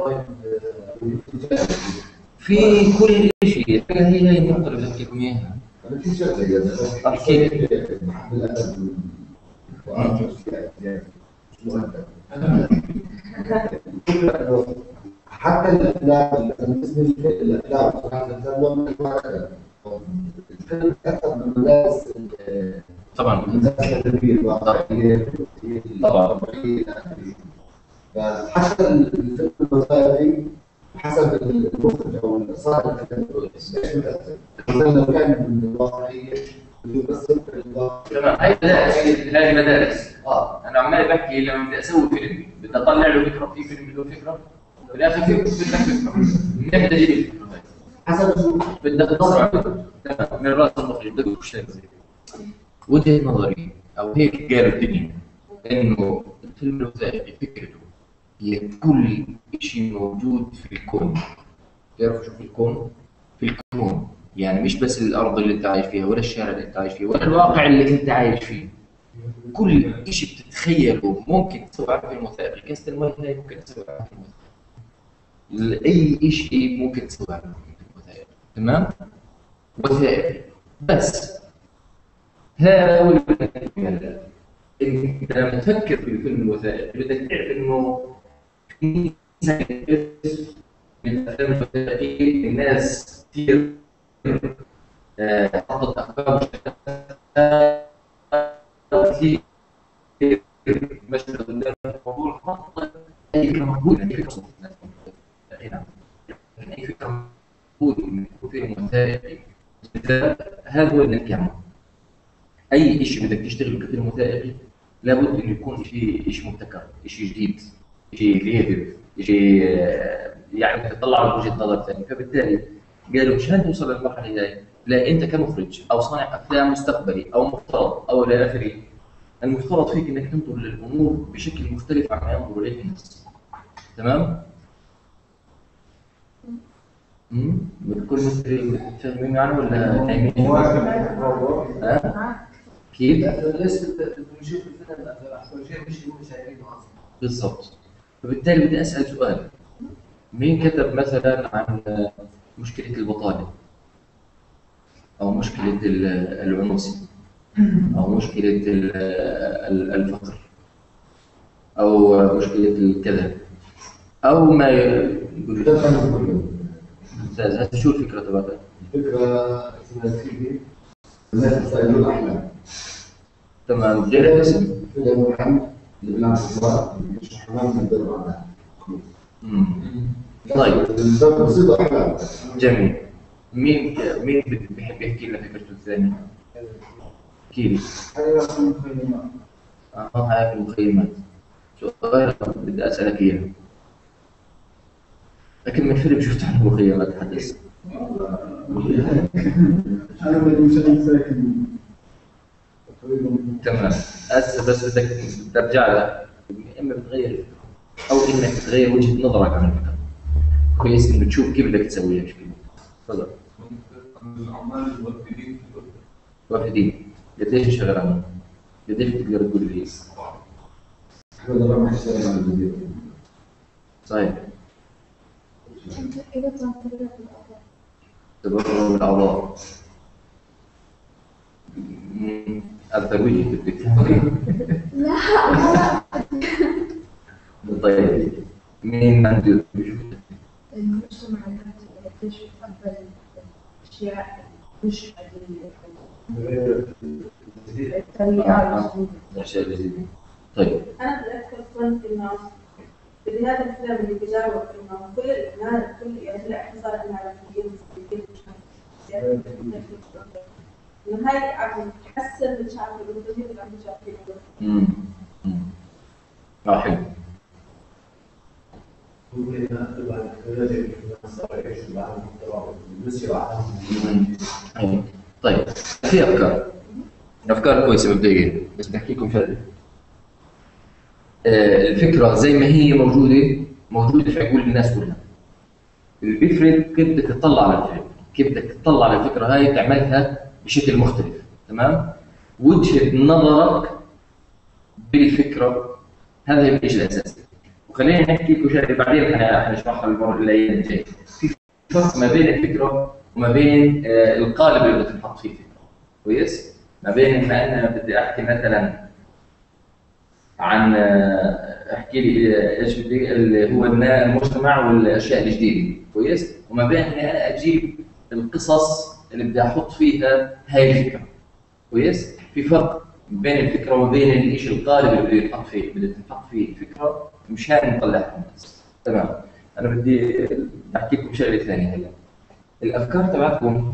Speaker 1: في كل شيء. هي النقطه اللي بدي احكيكم اياها.
Speaker 6: أنا في شغلة
Speaker 1: أحكي.
Speaker 6: بحب الأدب وأعرف يعني مؤدب. حتى الأفلام بالنسبة للأفلام صراحة الفيلم الفيلم أكثر من الناس
Speaker 1: طبعا
Speaker 6: التدبير الواقعية
Speaker 1: طبعا.
Speaker 6: فحتى الفيلم الوثائقي حسب المخرج أو الصانع لو كان من الواقعية يمثل الواقع.
Speaker 1: تمام. هاي مدارس. انا عمال بحكي لما بدي اسوي فيلم بدي اطلع له فكره، في فيلم له فكره في الاخر في بدك فكره منين بدي اجيب الفكره هاي؟
Speaker 6: حسب
Speaker 1: بدك تدور على تمام من راس المخرج بدك تشتغل زي وجهه نظري او هيك قالوا الدنيا انه الفيلم الوثائقي فكرته هي كل شيء موجود في الكون. تعرفوا شو في الكون؟ في الكون يعني مش بس الارض اللي انت عايش فيها ولا الشارع اللي انت عايش فيه ولا الواقع اللي انت عايش فيه. كل شيء بتتخيله ممكن تسوي على فيلم وثائقي. كاسة المي هاي ممكن تسوي على فيلم وثائقي. اي شيء ممكن تسوي على فيلم وثائقي. تمام؟ وثائقي بس. هذا انت لما تفكر في الفيلم الوثائقي بدك تعرف انه في من الافلام الوثائقيه الناس كثير حطت افكار كثير مشهد الناس موضوع حط اي فكره موجوده اي فكره اي فكره موجوده من فيلم وثائقي. هذا هو اللي نحكي عنه. اي شيء بدك تشتغل كفيلم وثائقي لابد انه يكون شيء مبتكر، شيء جديد، شيء كريتيف، شيء يعني تطلع من وجهه نظر ثانيه. فبالتالي قالوا مشان توصل للمرحله هاي لا انت كمخرج او صانع افلام مستقبلي او مفترض او الى اخره المفترض فيك انك تنظر للامور بشكل مختلف عن ما ينظر اليه الناس. تمام؟ بتكون متفاهمين معنا ولا نايمين؟ كيف؟
Speaker 4: ليش بنشوف الفيلم احسن شيء مش شايفينه اصلا.
Speaker 1: بالضبط. فبالتالي بدي اسال سؤال. مين كتب مثلا عن مشكله البطاله او مشكله العنوسه او مشكله الفقر او مشكله الكذا او ما ممتاز. هسه شو الفكره تبعتها؟
Speaker 6: الفكرة ثلاثية الناس يسألون الأحلام.
Speaker 1: تمام. غير الاسم.
Speaker 6: فيلم عن لبنان الصغار مش حمام البر عنها.
Speaker 1: طيب
Speaker 6: بصير أحلام.
Speaker 1: جميل. مين بيحب يحكي لنا فكرته الثانية؟ احكي لي. هاي المخيمات. سؤال بدي اسالك اياه. لكن من فيلم شفت عن المخيمات حدث.
Speaker 7: أنا بدي ساكن
Speaker 1: تمام. هسه بس بدك ترجع له اما بتغير او انك تغير وجهه نظرك عن الفكره. كويس انه تشوف كيف بدك تسويها. تفضل.
Speaker 5: العمال الموكلين
Speaker 1: واحدين قديش شغلهم؟ قديش تقدر تقول لي؟
Speaker 6: احمد الله ما اشتغل على الجزيره.
Speaker 1: صحيح.
Speaker 8: إذا كان تبرع بالأعضاء.
Speaker 1: تبرع بالأعضاء. الترويج بدك.
Speaker 8: لا.
Speaker 1: طيب مين عنده؟
Speaker 3: المجتمع الذاتي قديش يتقبل أشياء مش عادية الطريقة
Speaker 1: الأشياء الجديدة. طيب
Speaker 2: انا بدي اذكر كنت انه بهذا الفيلم اللي بجاوب انه كل يعني هلا احنا صار لنا انه هاي عم تحسن المشاعر الوجوديه اللي عم تشاركها.
Speaker 1: حلو.
Speaker 4: ممكن نكتب عن التكنولوجيا اللي صار يعيشوا بعد المحتوى بالنسبه لهم.
Speaker 1: طيب في أفكار كويسة مبدئيا، بس بحكي لكم شغلة. الفكرة زي ما هي موجودة في عقول الناس كلها. اللي بيفرق كيف بدك تطلع على الفكرة، كيف بدك تطلع على الفكرة هاي تعملها بشكل مختلف، تمام؟ وجهة نظرك بالفكرة هذا الشيء الأساسي. وخلينا نحكي لكم شغلة بعدين حنشرحها المرة الأيام الجاية. في فرق ما بين الفكرة وما بين القالب اللي بدك تحط فيه الفكرة. كويس؟ ما بين ما أنا بدي أحكي مثلاً عن احكي لي ايش بدي اللي هو المجتمع والاشياء الجديده، كويس؟ وما بين اني انا اجيب القصص اللي بدي احط فيها هاي الفكره، كويس؟ في فرق بين الفكره وما بين الشيء القالب اللي بدي ينحط فيه، بدي تنحط فيه فكره مشان نطلعها الناس، تمام؟ انا بدي احكي لكم شغله ثانيه هلا. الافكار تبعكم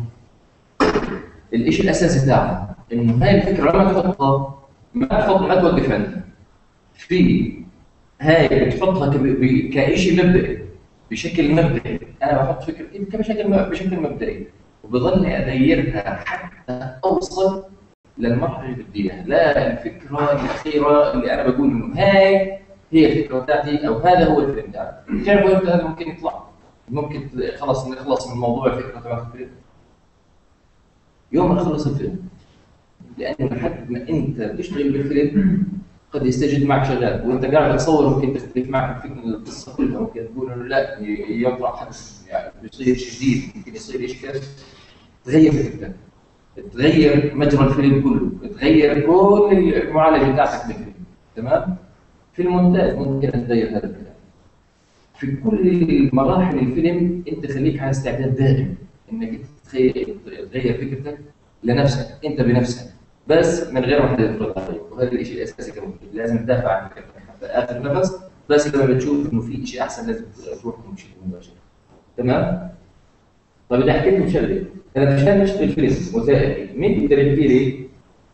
Speaker 1: الشيء الاساسي تاعها انه هاي الفكره لما تحطها ما توقف عندها. في هاي بتحطها كشيء مبدئي بشكل مبدئي، انا بحط فكره بشكل مبدئي وبظل اغيرها حتى اوصل للمرحله اللي بدي اياها، لا الفكره الاخيره اللي انا بقول انه هاي هي الفكره بتاعتي او هذا هو الفيلم بتاعي. بتعرفوا امتى هذا ممكن يطلع؟ ممكن خلص نخلص من موضوع الفكره تبع الفيلم يوم ما نخلص الفيلم، لانه لحد ما انت تشتغل بالفيلم قد يستجد معك شغال وانت قاعد تصور ممكن تختلف معك في القصه كلها، ممكن تقول انه لا يطلع حدث يعني بيصير شيء جديد، ممكن يصير شيء كذا، تغير فكرتك، تغير مجرى الفيلم كله، تغير كل المعالجه بتاعتك بالفيلم، تمام؟ في المونتاج ممكن تغير هذا الكلام. في كل مراحل الفيلم انت خليك على استعداد دائم انك انت تغير فكرتك لنفسك انت بنفسك، بس من غير ما حد يفرض عليك، وهذا الشيء الاساسي كمان لازم تدافع عن فكرتك حتى اخر نفس، بس لما بتشوف انه في شيء احسن لازم تروح بشكل مباشر، تمام؟ طيب بدي احكي لكم شغله، انا مشان اشتغل فيلم وثائقي، مين بيقدر يحكي لي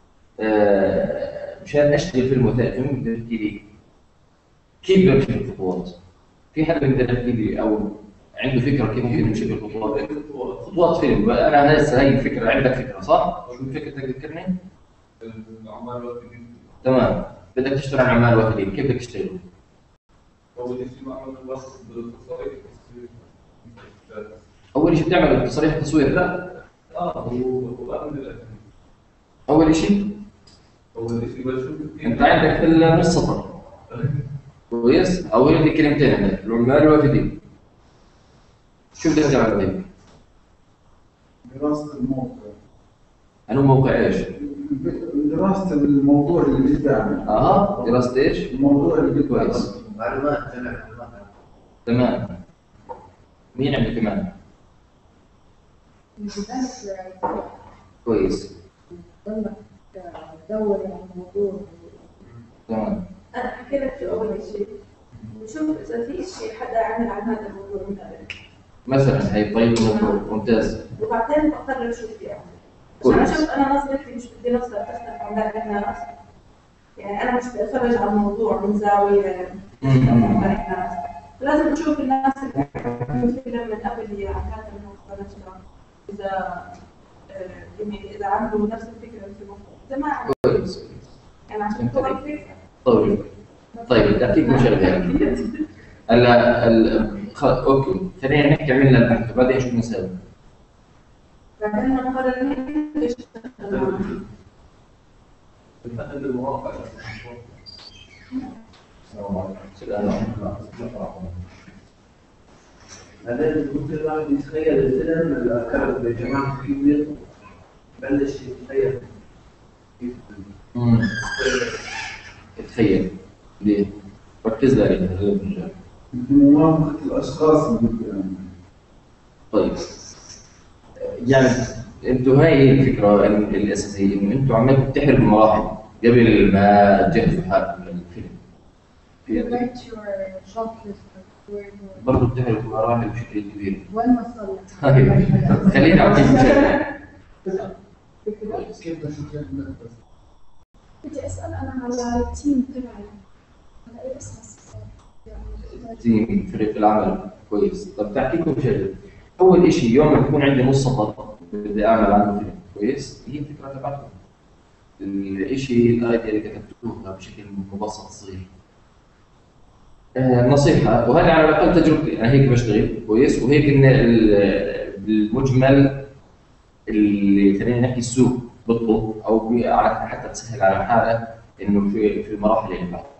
Speaker 1: مشان اشتغل فيلم وثائقي مين بيقدر يحكي لي كيف بمشي الخطوات؟ في حد بيقدر يحكي لي او عنده فكره كيف ممكن نمشي بالخطوات؟ خطوات فيلم، انا هسه هي الفكره، عندك فكره صح؟ شو فكرتك ذكرني؟
Speaker 5: العمال الوافدين.
Speaker 1: تمام، بدك تشتغل على عمال وافدين، كيف بدك تشتغل؟
Speaker 5: أول شيء بعمل الوصف بالتصاريح.
Speaker 1: أول شيء بتعمل تصريح تصوير لا؟
Speaker 5: وبعمل الأكل.
Speaker 1: أول شيء
Speaker 5: بشوف
Speaker 1: أنت عندك نص سطر كويس؟ أول دي كلمتين عندك العمال الوافدين، شو بدك تعمل هيك؟
Speaker 7: دراسة الموقع.
Speaker 1: أنا موقع إيش؟
Speaker 7: دراسة الموضوع اللي قدامك.
Speaker 1: دراسة إيش؟
Speaker 7: الموضوع اللي
Speaker 1: كويس.
Speaker 4: معلومات.
Speaker 1: تمام. مين عنده كمان؟ كويس.
Speaker 3: ضلك تدور على الموضوع.
Speaker 1: تمام.
Speaker 2: انا احكي لك في اول شيء نشوف اذا في شيء حدا عمل عن هذا الموضوع من قبل
Speaker 1: مثلا هي طيب ممتاز.
Speaker 2: وبعدين بقرر شو بدي اعمل. عشان اشوف انا نظرتي مش بدي نظره تختلف عن باقي الناس، يعني انا مش بدي اتفرج على الموضوع من زاويه باقي الناس، لازم نشوف الناس اللي الفيلم من قبل هي عن هذا الموضوع نفسه، اذا يعني اذا عملوا نفس الفكره في الموضوع اذا ما عملوا
Speaker 1: كويس.
Speaker 2: يعني عشان تطور الفكره.
Speaker 1: طيب بدي اعطيكم شغله هلا اوكي خلينا نحكي عملنا البحث وبعدين شو بنسوي؟
Speaker 2: بعدين نقرر ايش
Speaker 5: نفهم المواقع.
Speaker 4: بعدين ممكن الواحد يتخيل الفيلم اللي كان بجماعة كبير بلش يتخيل كيف
Speaker 1: تخيل ليه؟ ركز لي عليها.
Speaker 7: موافقة الأشخاص اللي
Speaker 1: طيب يعني انتوا هاي الفكره الاساسيه انه انتوا عمالكم بتحرقوا المراحل قبل ما تجهزوا حالكم للفيلم.
Speaker 3: You went to your shop
Speaker 1: برضه بتحرقوا المراحل بشكل كبير.
Speaker 3: وين وصلت؟
Speaker 1: خليني اعطيك مثال.
Speaker 6: كيف بدك تتكلم بس؟
Speaker 8: بدي أسأل أنا على التيم تبعي على أي أساس يعني
Speaker 1: تيم فريق العمل كويس. طب تحكي لكم شغله. اول شيء يوم ما يكون عندي نص سطر بدي اعمل عنه فيلم كويس، هي الفكره تبعتكم. الشيء الايديا اللي كتبتوها بشكل مبسط صغير. نصيحه، وهذا على الاقل تجربتي انا هيك بشتغل كويس، وهيك ان بالمجمل اللي خلينا نحكي السوق بطلب او حتى تسهل على حالك انه في المراحل اللي بعدها.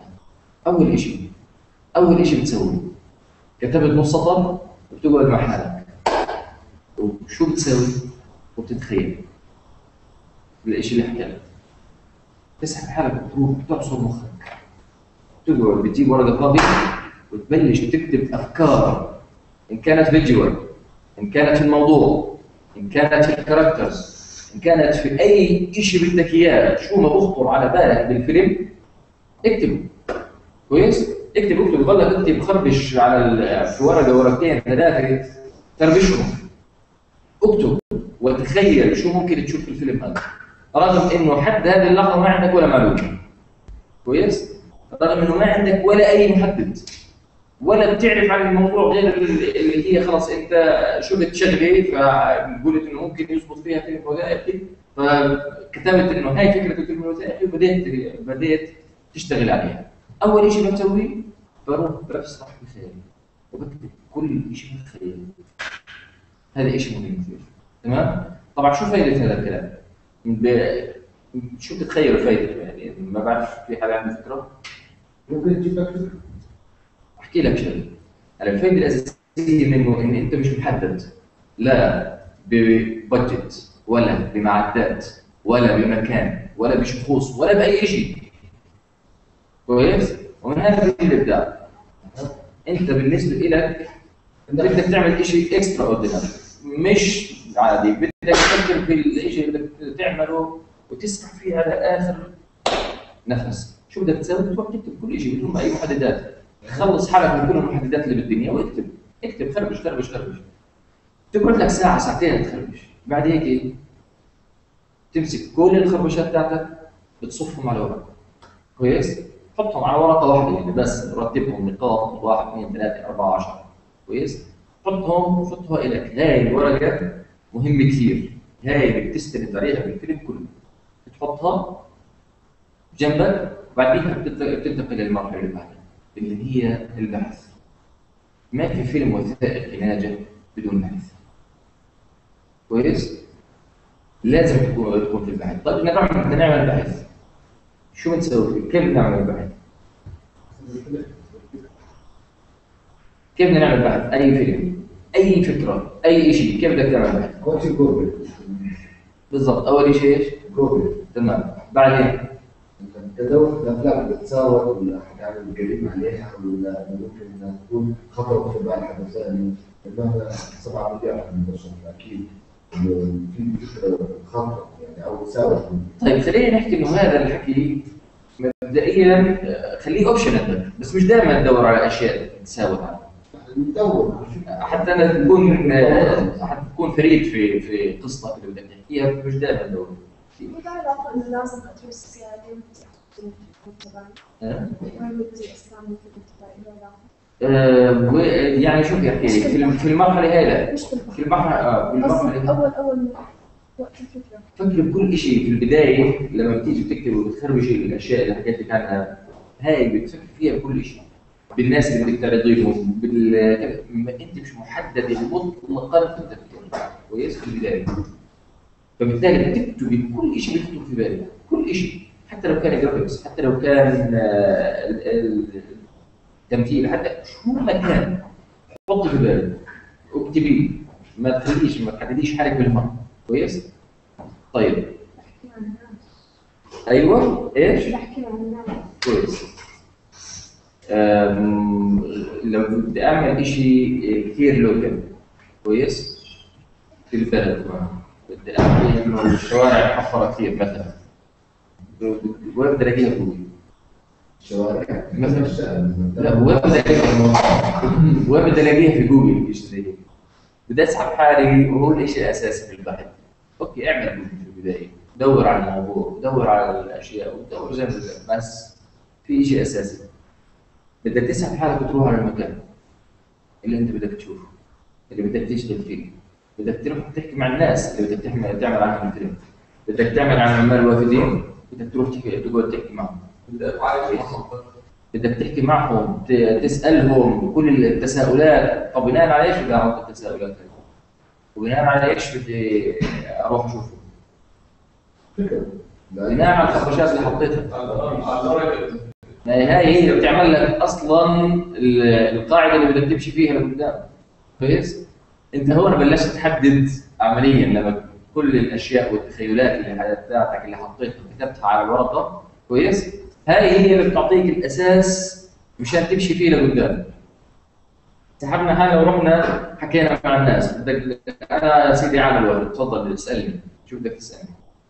Speaker 1: اول شيء بتسويه كتبت نص سطر وبتقعد مع حالك وشو بتسوي وبتتخيل الشيء اللي حكيت. تسحب حالك وتروح بتعصر مخك، تقعد بتجيب ورقه فاضيه وتبلش تكتب افكار، ان كانت فيجوال، ان كانت في الموضوع، ان كانت في الكاركترز، ان كانت في اي شيء بدك اياه، شو ما بخطر على بالك بالفيلم اكتبه كويس. اكتب ضلك اكتب، خربش على في ورقه ورقتين ثلاثه تربشهم، اكتب وتخيل شو ممكن تشوف في الفيلم هذا، رغم انه حتى هذه اللحظه ما عندك ولا معلومه كويس، رغم انه ما عندك ولا اي محدد ولا بتعرف عن الموضوع غير اللي هي خلاص انت شفت شغله فقلت انه ممكن يزبط فيها فيلم وثائقي، فكتبت انه هاي فكره الفيلم الوثائقي وبديت تشتغل عليها. اول شيء بسويه بروح بفسح بخيالي وبكتب كل شيء بخيالي. هذا شيء مهم كثير. تمام؟ طبعا شو فائده هذا الكلام؟ شو بتتخيلوا فائدته؟ يعني ما بعرف في حدا عنده فكره؟
Speaker 6: ممكن تجيب لك فكرة.
Speaker 1: احكي لك شغله. الفائده الاساسيه منه ان انت مش محدد لا ببادجت ولا بمعدات ولا بمكان ولا بشخوص ولا باي شيء كويس. ومن هذا بيجي الابداع. انت بالنسبه لك بدك تعمل شيء اكسترا اوردينري مش عادي، بدك تفكر في الشيء اللي بدك تعمله وتسرح فيه على اخر نفس. شو بدك تسوي؟ تروح تكتب كل شيء بدون اي محددات، خلص حالك من كل المحددات اللي بالدنيا واكتب خربش. تقعد لك ساعه ساعتين تخربش، بعد هيك تمسك كل الخربشات تاعتك بتصفهم على ورقه كويس، حطهم على ورقه واحده يعني بس رتبهم نقاط 1 2 3 4 10 كويس، حطها لك. هاي الورقه مهمه كثير، هاي اللي بتستند عليها بالفيلم كله، بتحطها جنبك وبعديها بتنتقل للمرحله اللي بعدها اللي هي البحث. ما في فيلم وثائقي ناجح بدون بحث كويس، لازم تكون في البحث. طيب بدنا نعمل بحث، شو بنسوي فيه؟ كيف بنعمل البحث؟ كيف بدنا نعمل بحث؟ اي فيلم، اي فكره، اي شيء، كيف بدك تعمل بحث؟
Speaker 6: اول شيء جوجل.
Speaker 1: بالضبط، اول شيء ايش؟
Speaker 6: جوجل.
Speaker 1: تمام. بعدين
Speaker 6: تدور الافلام اللي بتتصور ولا حكي القديم عليها ولا ممكن انها تكون خطر في بال حدا ثاني، لانه 7 مليار من البشر اكيد في فكره خطر يعني او سابق.
Speaker 1: طيب خلينا نحكي انه هذا الحكي مبدئيا خليه اوبشن عندك، بس مش دائما تدور على اشياء تساوي عنها.
Speaker 6: ندور
Speaker 1: حتى انا تكون فريد في قصتك اللي بدك تحكيها، مش دائما تدور.
Speaker 8: وده علاقة إنه لازم أدرس يعني وين بدي أستعمل في
Speaker 1: يعني شوف يحكي في المرحله هاي لا،
Speaker 8: مش
Speaker 1: في المرحله
Speaker 8: أول وقت الفكرة.
Speaker 1: فكر بكل شيء في البدايه لما بتيجي بتكتب وبتخربش الاشياء اللي حكيت لك عنها، هاي بتفكر فيها بكل شيء، بالناس اللي بدك تعرضيهم انت مش محدد مطلقا في التفكير كويس في البدايه. فبالتالي بتكتبي كل شيء بيخطر في بالك، كل شيء، حتى لو كان جرافيكس، حتى لو كان التمثيل، حتى شو ما كان حطي في بالك واكتبيه، ما تحدديش حالك بالمره. كويس؟ طيب ايوه ايش؟
Speaker 8: بحكي عن الناس.
Speaker 1: كويس. لو بدي اعمل شيء كثير لوكال، كويس، في البلد، بدي اعمل انه الشوارع محفره كثير مثلا، وين بدي الاقيها بجوجل؟
Speaker 6: شوارع
Speaker 1: مثلا لا، وين بدي الاقيها؟ وين بدي الاقيها في جوجل؟ شيء زي هيك بدي اسحب حالي، وهو الشيء الاساسي في البحث. اوكي، اعمل جوجل في البدايه، دور على الموضوع، دور على الاشياء، ودور زي ما بدك، بس في شيء اساسي بدك تسحب حالك وتروح على المكان اللي انت بدك تشوفه، اللي بدك تشتغل فيه، بدك تروح تحكي مع الناس اللي بدك تعمل عنهم الفيلم، بدك تعمل عن عمال وافدين، بدك تروح تقعد تحكي معهم، بدك تحكي معهم، تسالهم كل التساؤلات. طب بناء على ايش بدي اعرف التساؤلات هذه؟ وبناء على ايش بدي اروح اشوفه؟ بناء على الخراشات اللي حطيتها. هاي هي اللي بتعمل لك اصلا القاعده اللي بدك تمشي فيها لقدام. كويس؟ انت هون بلشت تحدد عمليا لما كل الاشياء والتخيلات اللي بتاعتك اللي حطيتها كتبتها على الورقه. كويس؟ هاي هي اللي بتعطيك الاساس مشان تمشي فيه لقدام. سحبنا حالنا ورحنا حكينا مع الناس، بدك انا يا سيدي عامل ورد، تفضل اسالني شو بدك تسالني.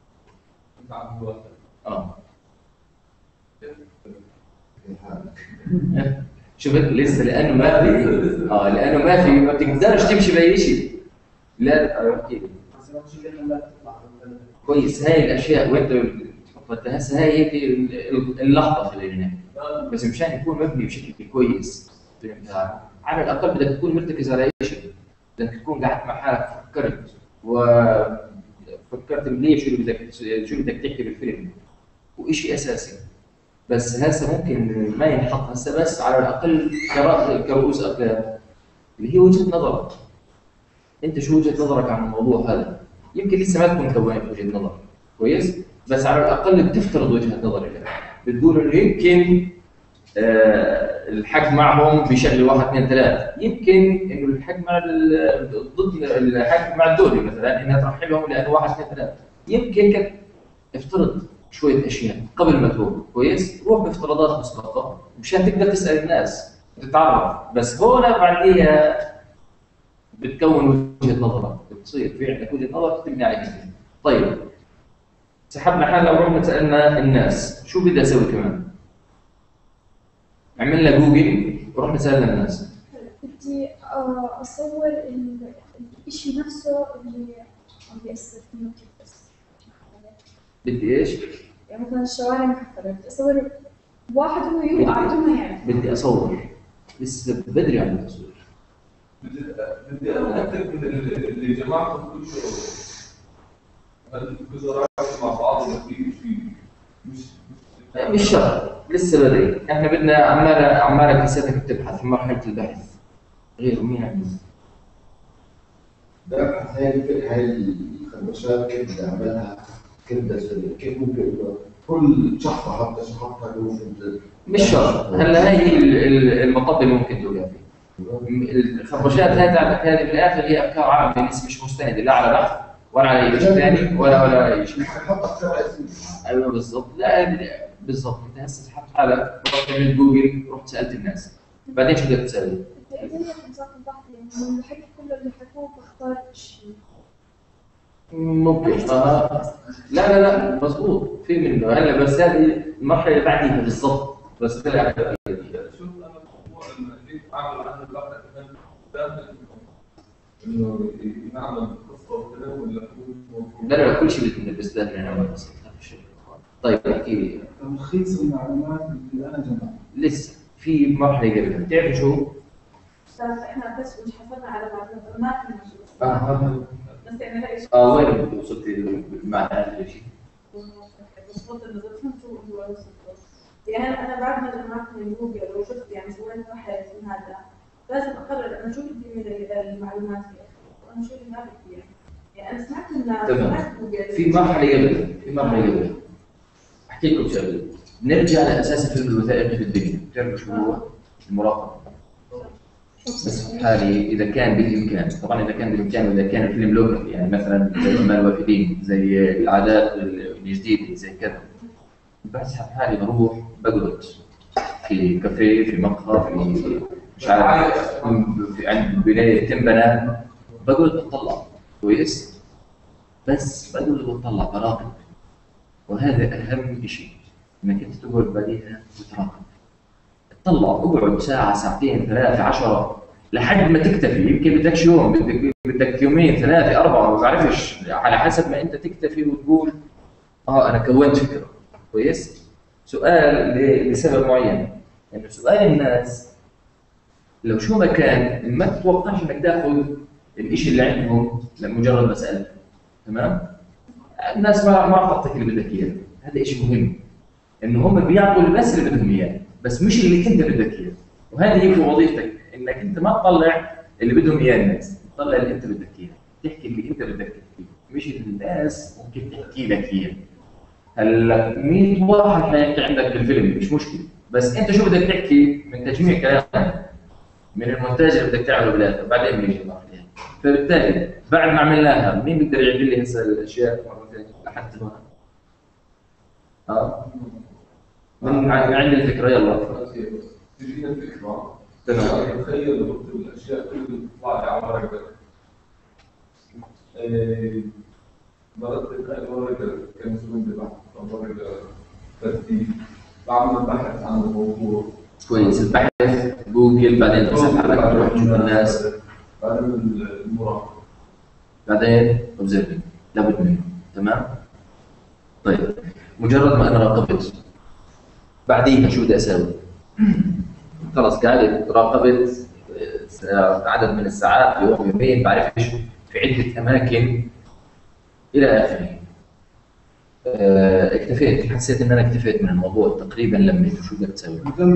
Speaker 1: شفت لسه لانه ما في لانه ما بتقدرش تمشي باي شيء. لا احكي لي. كويس، هاي الاشياء وانت تحطها هسه، هاي هيك اللحظه خلينا نحكي، بس مشان يكون مبني بشكل كويس على الاقل بدك تكون مرتكز على شيء، بدك تكون قعدت مع حالك فكرت منيح شو بدك تحكي بالفيلم، وشيء اساسي. بس هسه ممكن ما ينحط هسه، بس على الاقل كرؤوس اقلام اللي هي وجهه نظرك. انت شو وجهه نظرك عن الموضوع هذا؟ يمكن لسه ما تكون كونت وجهه نظر، كويس؟ بس على الاقل بتفترض وجهه نظر لك، بتقول انه يمكن الحق معهم بشغله 1 2 3، يمكن انه الحق مع ضد الحق مع الدوله مثلا انها ترحلهم لانه 1 2 3، يمكن افترض شويه اشياء قبل ما تروح. كويس؟ روح بافتراضات مسبقه مشان تقدر تسال الناس وتتعرف، بس هون بعديها بتكون وجهه نظرك، بتصير في عندك وجهه نظر تبني عليها. طيب سحبنا حالنا ورحنا سالنا الناس، شو بدي اسوي كمان؟ عملنا جوجل ورحنا سالنا الناس.
Speaker 8: بدي اصور الشيء نفسه اللي عم بيأثر فيه بس.
Speaker 1: بدي ايش؟
Speaker 8: يعني مثلا الشوارع محفرة، بدي اصور واحد هو يوقع بدون ما يعرف.
Speaker 1: بدي اصور، لسه بدري على التصوير.
Speaker 5: بدي اتاكد من اللي جمعتهم كل شيء، هل الوزراء مع بعض ولا في
Speaker 1: مش شرط، لسه بدري. احنا بدنا عمالك لساتك بتبحث في مرحله البحث. غير مين عندنا؟
Speaker 6: ده هاي الخربشات كيف بدي اعملها؟ كيف ممكن كل شخص حطها ممكن
Speaker 1: مش شرط. هلا هي المطب اللي ممكن تلقى فيه. الخربشات هذه بالاخر هي افكار عامه، مش مستنده لا على بحث ولا على شيء ثاني ولا اي شيء. ايوه بالضبط. لا بالضبط، انت هسه سحبت حالك رحت عملت جوجل، رحت سالت الناس، بعدين شو بدك تسوي؟
Speaker 8: بدي ازيد نظام البحث، يعني من الحكي كله اللي حكوه بختار شيء
Speaker 1: ممكن لا مضبوط في منه هلا، بس هذه المرحله اللي بعديها بالضبط. بس
Speaker 5: شوف انا هو اللي اعمل عنه البحث انه نعمل قصه وكذا ولا
Speaker 1: لا كل شيء بدنا بس بدنا نعمل قصه. طيب احكي لي
Speaker 7: تلخيص المعلومات اللي انا جمعتها.
Speaker 1: لسه في مرحله قبلها، بتعرف شو؟
Speaker 2: احنا بس مش حصلنا على معلومات، ما في مشروع. بس يعني هاي
Speaker 1: وين وصلت مع هذا الشيء؟
Speaker 2: وصلت النظام شو هو وصلت. يعني انا بعد ما جمعت من جوجل وشفت يعني سويت بحث من هذا، لازم اقرر انا شو بدي من المعلومات هي، وانا شو اللي ما بدي يعني. يعني انا سمعت ان
Speaker 1: تمام. في مرحله قبل احكي لكم شغله. نرجع لاساس الفيلم الوثائقي في الدنيا، بتعرفوا شو هو؟ المراقبه. بس في حالي اذا كان بالامكان، طبعا اذا كان بالامكان واذا كان الفيلم لوكال، يعني مثلا زي اعمال الوافدين، زي العادات الجديده، زي كذا، بسحب حالي بروح بقعد في كافيه، في مقهى، في مش عارف، في عند بنايه تنبنى، بقعد بطلع كويس، بس بقعد بطلع براقب. وهذا اهم شيء، انك انت تقعد بعديها وتراقب. تطلع، اقعد ساعه، ساعتين، ثلاثه، 10 لحد ما تكتفي. يمكن بدكش يوم، بدك يومين، ثلاثه، اربعه، ما بعرفش، على حسب ما انت تكتفي وتقول انا كونت فكره كويس. سؤال لسبب معين، انه سؤال الناس لو شو ما كان ما تتوقعش انك تاخذ الشيء اللي عندهم لمجرد مساله. تمام؟ الناس ما راح تعطيك اللي بدك اياه، هذا شيء مهم، انه هم بيعطوا بس اللي بدهم اياه، بس مش اللي انت بدك اياه. وهذه هي وظيفتك، انك انت ما تطلع اللي بدهم اياه الناس، تطلع اللي انت بدك اياه، تحكي اللي انت بدك تحكيه، مش اللي الناس ممكن تحكي لك اياه. هلا 100 واحد حيحكي عندك بالفيلم مش مشكله، بس انت شو بدك تحكي من تجميع كلامك، من المونتاج اللي بدك تعمله بالاخر، بعدين بنيجي المرحله. فبالتالي بعد ما عملناها، مين بيقدر يعيد لي هسه الاشياء مره ثانيه لحد ما من عند الفكره؟ يلا
Speaker 5: تجينا الفكره.
Speaker 1: تمام.
Speaker 5: تخيل بكتب الاشياء كلها اللي بتطلع لي على ورقه. برتب ورقه كمسؤول ببحث، ورقه ترتيب، بعمل بحث عن الموضوع
Speaker 1: كويس. البحث جوجل، بعدين تسال حالك تروح تشوف الناس،
Speaker 5: بعدين المراقبه،
Speaker 1: بعدين اوبزرفنج لابد منه. تمام. طيب مجرد ما انا راقبت، بعديها شو بدي اسوي؟ خلص قاعد راقبت عدد من الساعات، يوم، يومين، بعرفش، في عده اماكن الى اخره. اكتفيت، حسيت ان انا اكتفيت من الموضوع تقريبا، لميت. شو بدك تسوي؟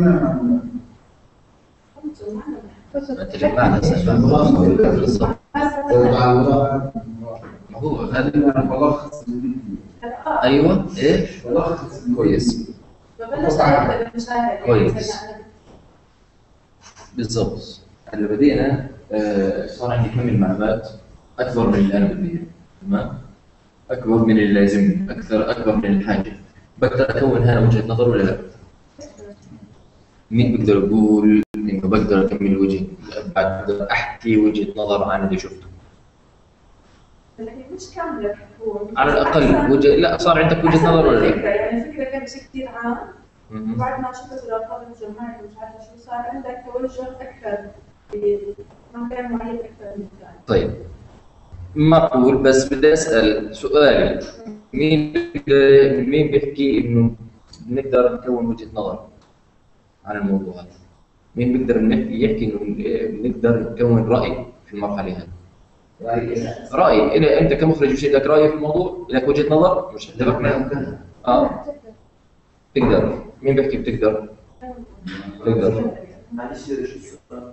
Speaker 1: انت جمعنا بالضبط. ما هو هذا
Speaker 6: ملخص.
Speaker 1: ايوه ايش؟ كويس كويس بالضبط. هلا بدينا صار عندي كم من المعلومات اكبر من اللي انا بدي اياه. تمام؟ اكبر من اللي لازمني، اكبر من الحاجه. بقدر اكون هنا وجهه نظر ولا لا؟ مين بقدر اقول انه بقدر اكمل وجهه، بقدر احكي وجهه نظر عن اللي شفته؟
Speaker 2: مش كامله،
Speaker 1: على الاقل لا، صار عندك وجهه نظر ولا لا؟
Speaker 2: يعني الفكره كانت شيء كثير عام، وبعد ما شفت الرقابه جمعت ومش عارفه شو، صار عندك توجه اكثر بمكان معين اكثر من ثاني.
Speaker 1: طيب معقول، بس بدي اسال سؤال، مين بيحكي انه بنقدر نكون وجهه نظر عن الموضوع هذا؟ مين بيقدر يحكي انه بنقدر نكون راي في المرحله هذه؟ راي. إذا انت كمخرج مش لك راي في الموضوع، لك وجهه نظر، مش اتفقنا؟ تقدر. مين بيحكي بتقدر؟ تقدر.
Speaker 4: معلش شو السؤال؟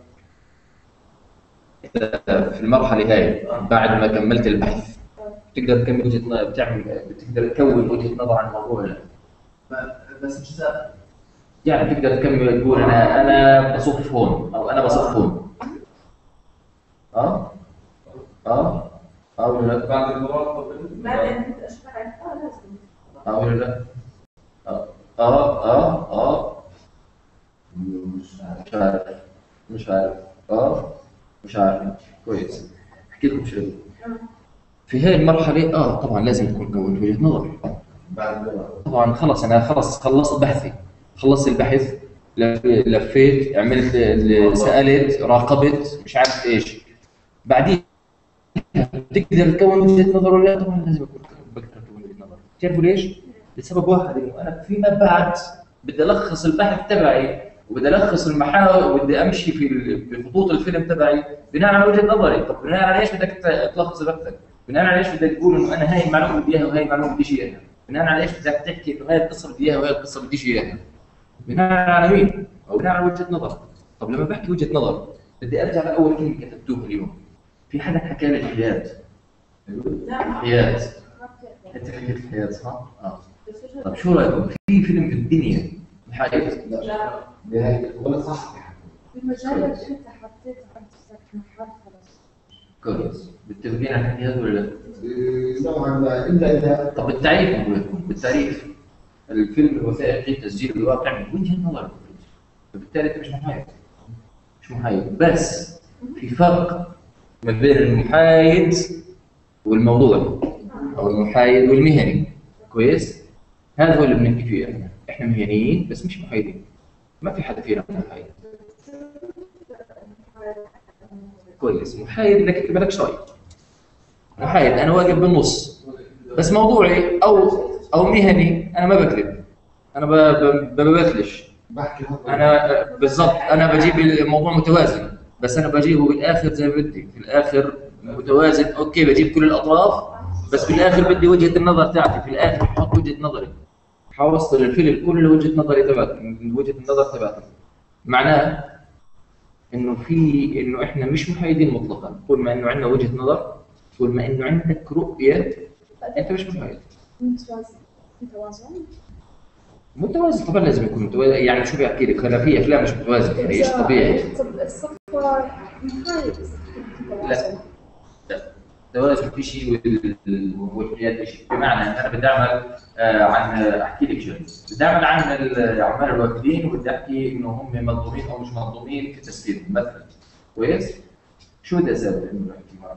Speaker 1: في المرحله هاي بعد ما كملت البحث تقدر تكمل وجهه نظر، بتقدر تكون وجهه نظر عن الموضوع ولا لا؟
Speaker 4: بس مش سهل.
Speaker 1: يعني تقدر تكمل تقول انا بصف هون او انا بصف هون. ولا لا؟
Speaker 5: بعد المراقبه
Speaker 2: بعدين انت اشرحت لازم
Speaker 1: ولا لا؟ مش عارف. مش عارف. كويس. احكي لكم شيء. في هاي المرحله طبعا لازم تكون كونت وجهه نظر. طبعا خلص انا خلصت بحثي، خلصت البحث، لفيت، عملت، سالت، راقبت، مش عارف ايش. بعدين تقدر تكون وجهه نظر ولا لا؟ طبعا لازم بقدر اكون وجهه نظر. تعرفوا ليش؟ لسبب واحد، انه انا فيما بعد بدي الخص البحث تبعي، وبدي الخص المحاور، وبدي امشي في خطوط الفيلم تبعي بناء على وجهه نظري. طب بناء على ايش بدك تلخص بحثك؟ بناء على ايش بدك تقول انه انا هاي المعلومه بدي اياها وهي المعلومه بديش اياها؟ بناء على ايش بدك تحكي انه هاي القصه بدي اياها وهي القصه بديش اياها؟ بناء على مين؟ او بناء على وجهه نظر. طب لما بحكي وجهه نظر بدي ارجع لاول كلمه كتبتوها اليوم. في حدا حكى لي الحياه،
Speaker 2: لا
Speaker 1: حياة. انت حكيت الحياة صح؟ طيب شو رايكم في فيلم في الدنيا محايد؟
Speaker 2: لا
Speaker 6: نهاية ولا صح؟
Speaker 3: بمجال الحتى حطيت عندك محل خلاص.
Speaker 1: كويس، متفقين على الحكي هذا ولا لا؟
Speaker 6: نوعا ما إلا إذا
Speaker 1: طب بالتعريف بقول لكم بالتعريف الفيلم الوثائقي تسجيل الواقع من وجهة نظر المخرج، فبالتالي انت مش محايد، مش محايد، بس في فرق ما بين المحايد والموضوع او المحايد والمهني. كويس؟ هذا هو اللي بنحكي فيه. احنا مهنيين بس مش محايدين، ما في حدا فينا محايد. كويس، محايد انك انت مالكش راي، محايد انا واقف بالنص، بس موضوعي او مهني انا ما بكذب، انا ببثلش،
Speaker 6: بحكي
Speaker 1: انا بالضبط انا بجيب الموضوع متوازن، بس انا بجيبه بالاخر زي ما بدي، في الاخر متوازن. اوكي بجيب كل الاطراف، بس في الاخر بدي وجهه النظر تاعتي، في الاخر بحط وجهه نظري، حوصل الفيلم كله لوجهه نظري تبعتي، من وجهه النظر تبعتي. معناه انه احنا مش محايدين مطلقا، طول ما انه عندنا وجهه نظر، طول ما انه عندك رؤيه، انت مش محايد. متوازن طبعا، لازم يكون متوازن. يعني شو بيحكي لك؟ هلا في افلام مش متوازنه، يعني ايش طبيعي؟
Speaker 3: طب الصفة محايد.
Speaker 1: لا التوازن في شيء والحياد في شيء، بمعنى ان انا بدي اعمل عن احكي لك شيء، بدي اعمل عن العمال الوافدين وبدي احكي انه هم مظلومين او مش مظلومين في تسفيرهم مثلا. كويس؟ شو بدي اسوي انه احكي معك؟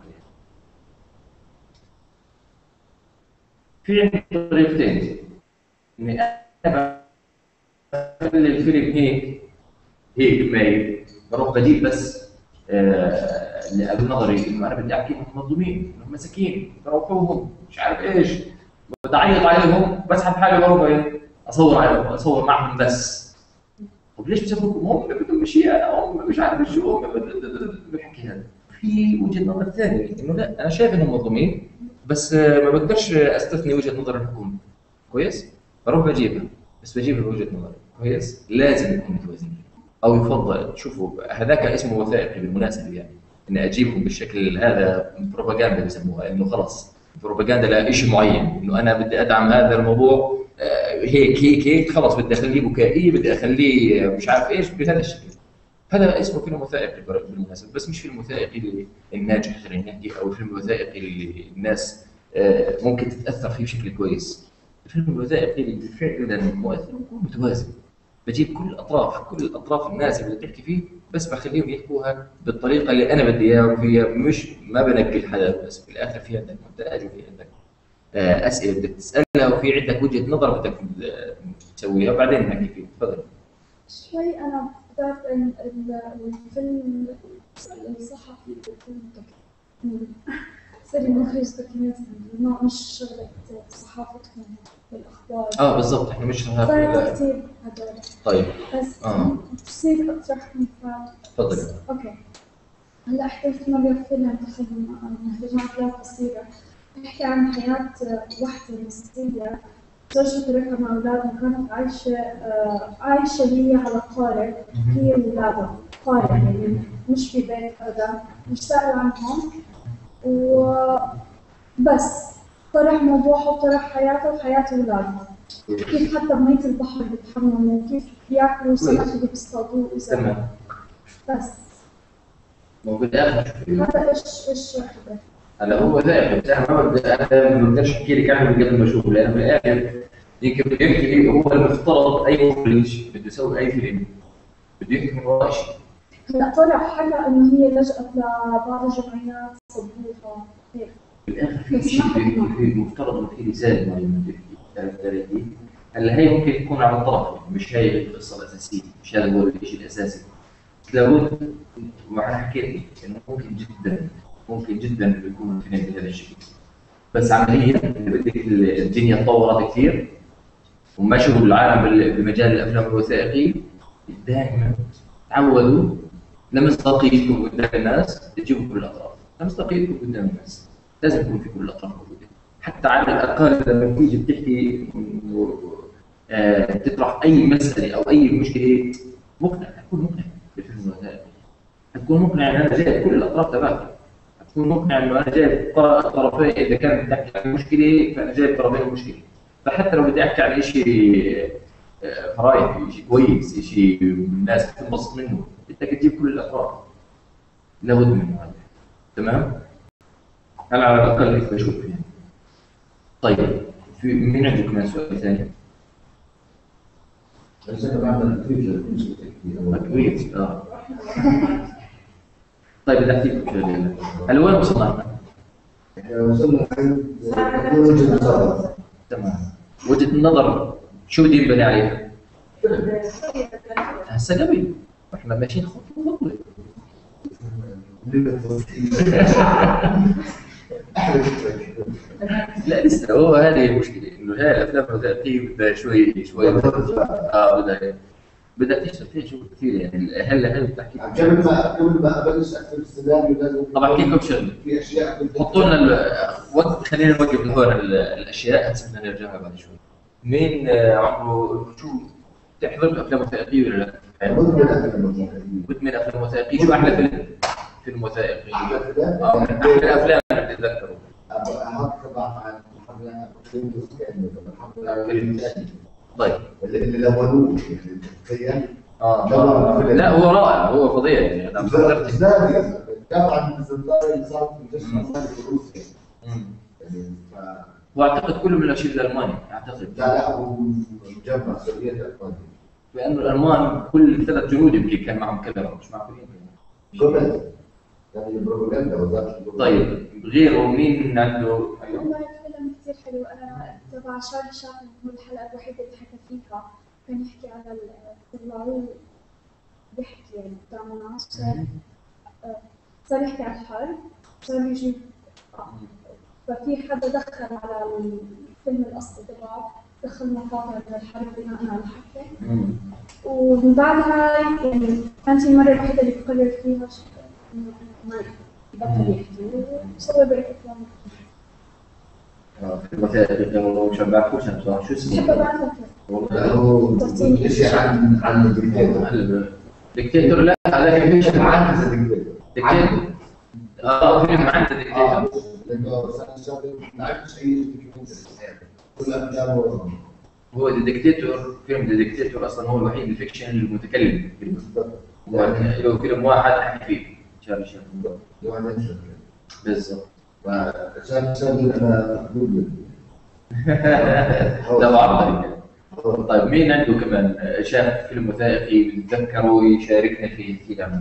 Speaker 1: في عندي طريقتين، اني انا بخلي الفيلم هيك مايل، بروح بجيب بس اللي قبل نظري انه انا بدي احكي انهم مظلومين، انهم مساكين، بروحوهم مش عارف ايش، بدي اعيط عليهم، بسحب حالي بروح اصور عليهم، اصور معهم بس. طب ليش بسببكم هم بدهم مشيئه، هم مش عارف شو، هم بحكي هذا. في وجهه نظر ثانيه انه لا انا شايف انهم مظلومين، بس ما بقدرش استثني وجهه نظر الحكومه. كويس؟ بروح بجيبها، بس بجيب وجهه نظري. كويس؟ لازم يكون متوازنين. او يفضل، شوفوا هذاك اسمه وثائقي بالمناسبه، يعني اني اجيبهم بالشكل هذا بروباغندا بسموها، انه خلص بروباغندا لشيء معين، انه انا بدي ادعم هذا الموضوع هيك خلص، بدي اخليه بكائي، بدي اخليه مش عارف ايش بهذا الشكل. هذا اسمه فيلم وثائقي بالمناسبه، بس مش فيلم وثائقي الناجح خلينا نحكي، او الفيلم الوثائقي اللي الناس ممكن تتاثر فيه بشكل كويس. الفيلم الوثائقي اللي فعلا مؤثر يكون متوازن، بجيب كل الاطراف الناس اللي تحكي فيه، بس بخليهم يحكوها بالطريقه اللي انا بدي اياها، وفيها مش ما بنقل حدا، بس في الاخر في عندك مونتاج، وفي عندك اسئله بدك تسالها، وفي عندك وجهه نظر بدك تسويها، وبعدين نحكي فيه. تفضل.
Speaker 3: شوي أنا بتعرف إن الفيلم الصحفي والفيلم سوري مخرج دوكيومنتري، ما مش شغلة صحافتكم بالأخبار.
Speaker 1: بالضبط، احنا مش
Speaker 3: فرق كثير هدول.
Speaker 1: طيب
Speaker 3: بس بصير أطرح مثال.
Speaker 1: تفضل.
Speaker 3: أوكي. هلا حضرت مرة فيلم تخيل مهرجان أفلام قصيرة بيحكي عن حياة وحدة مصرية زوجها تركها مع أولادها، كانت عايشة هي على قارة، هي وأولادها قارة، يعني مش في بيت أبدا، مش سائل عنهم، وبس طرح موضوعها وطرح حياتها وحياة أولادها، كيف حتى بمية البحر بيتحملوا، كيف بياكلوا سمك اللي بيصطادوه وزي بس. هذا إيش حضرتك؟
Speaker 1: هلا هو ذائق، انا ما بقدرش احكي لك عنه من قبل ما اشوفه، لانه في الاخر يمكن بده يحكي لي، هو المفترض اي مخرج بده يسوي اي فيلم بده يحكي من وراء شيء.
Speaker 3: هلا طلع حكى انه هي لجأت لبعض الجمعيات صدوها هيك.
Speaker 1: في الاخر في شيء في المفترض انه في رساله معينه بده يحكي. هلا هي ممكن تكون على الطرف، مش هي القصه الاساسيه، مش هذا هو الشيء الاساسي. لابد، وانا حكيت لك انه ممكن جدا يكون فيلم بهذا الشكل، بس عمليا بدك الدنيا تطورت كثير، ومشوا العالم بمجال الافلام الوثائقيه دائما تعودوا لمصداقيتكم قدام الناس تجيبوا كل الاطراف، لمصداقيتكم قدام الناس لازم يكون في كل الاطراف موجوده، حتى على الاقل لما تيجي بتحكي تطرح اي مساله او اي مشكله مقنع، تكون مقنع بالفيلم الوثائقي، تكون مقنع ان انا جايب كل الاطراف تبعتي، تكون مقنع انه انا جايب طرفين، اذا كانت تحكي عن مشكله فانا جايب طرفين المشكله. فحتى لو بدي احكي عن شيء فرايح، شيء كويس، شيء الناس تنبسط منه، بدك تجيب كل الاطراف، لابد منه هذا. تمام؟ انا على الاقل هيك بشوف يعني. طيب في مين عنده كمان سؤال ثاني؟ كويس طيب بدي احكي لكم شغله. هلا وين وصلنا؟
Speaker 6: وصلنا وجهة نظر.
Speaker 1: تمام. وجهة النظر شو بدي نبني عليها؟ هسه قبل احنا ماشيين خطوة خطوة. لا لسه، هو هذه المشكلة انه هاي الافلام الوثائقية بدها شوي بدها تشتغل فيها شغل كثير يعني. هلا بتحكي
Speaker 6: قبل ما ابلش اكتب السيناريو لازم.
Speaker 1: طب احكي لكم شغله.
Speaker 6: في اشياء
Speaker 1: حطوا لنا وقت، خلينا نوقف هون الاشياء، هسه بدنا نرجعها بعد شوي. مين عمره شو تحضر الافلام الوثائقيه ولا لا؟ مدمن افلام وثائقيه. شو احلى فيلم وثائقي؟ احلى الافلام اللي بتتذكروا. طيب
Speaker 6: اللي لونوه تخيل.
Speaker 1: لا هو رائع، هو فظيع يعني. انا حضرت
Speaker 6: طبعا الزنطار اللي صار في في روسيا.
Speaker 1: واعتقد كله من الارشيف الالماني اعتقد.
Speaker 6: لا هو مجمع سوريا الالماني.
Speaker 1: لانه الالمان كل 3 جنود يمكن كان معهم كاميرا، مش معقولين.
Speaker 6: جمل يعني البروباغندا وزاره البروباغندا.
Speaker 1: طيب غيره مين عنده؟
Speaker 8: والله فيلم كثير حلو. انا تبع شارلي هو الحلقه الوحيده اللي حكى فيها، كان يحكي على طلعوه بيحكي يعني قدام الناس، صار يحكي عن الحرب، صار يجي ففي حدا دخل على الفيلم الاصلي تبعه، دخل مقاطع من الحرب بناء على الحكي. ومن بعدها يعني كانت هي المره الوحيده اللي بقرر فيها انه ما بطل يحكي وسوى بقية افلام.
Speaker 1: في الوثائق هو مش بعرفوش انا بصراحه شو اسمه.
Speaker 6: هو شيء عن
Speaker 1: ديكتاتور. لا هذا كان فيلم عن ديكتاتور. فيلم عن ديكتاتور.
Speaker 6: لانه سنه ما عرفتش اي كل افلامه.
Speaker 1: هو ديكتاتور، فيلم ديكتاتور اصلا هو الوحيد الفيكشن المتكلم. له فيلم واحد احكي فيه شارلي بالضبط.
Speaker 6: شارلي انا محبوب
Speaker 1: ده بعرف. طيب مين عنده كمان شاف فيلم وثائقي بتذكره يشاركنا فيه كلام؟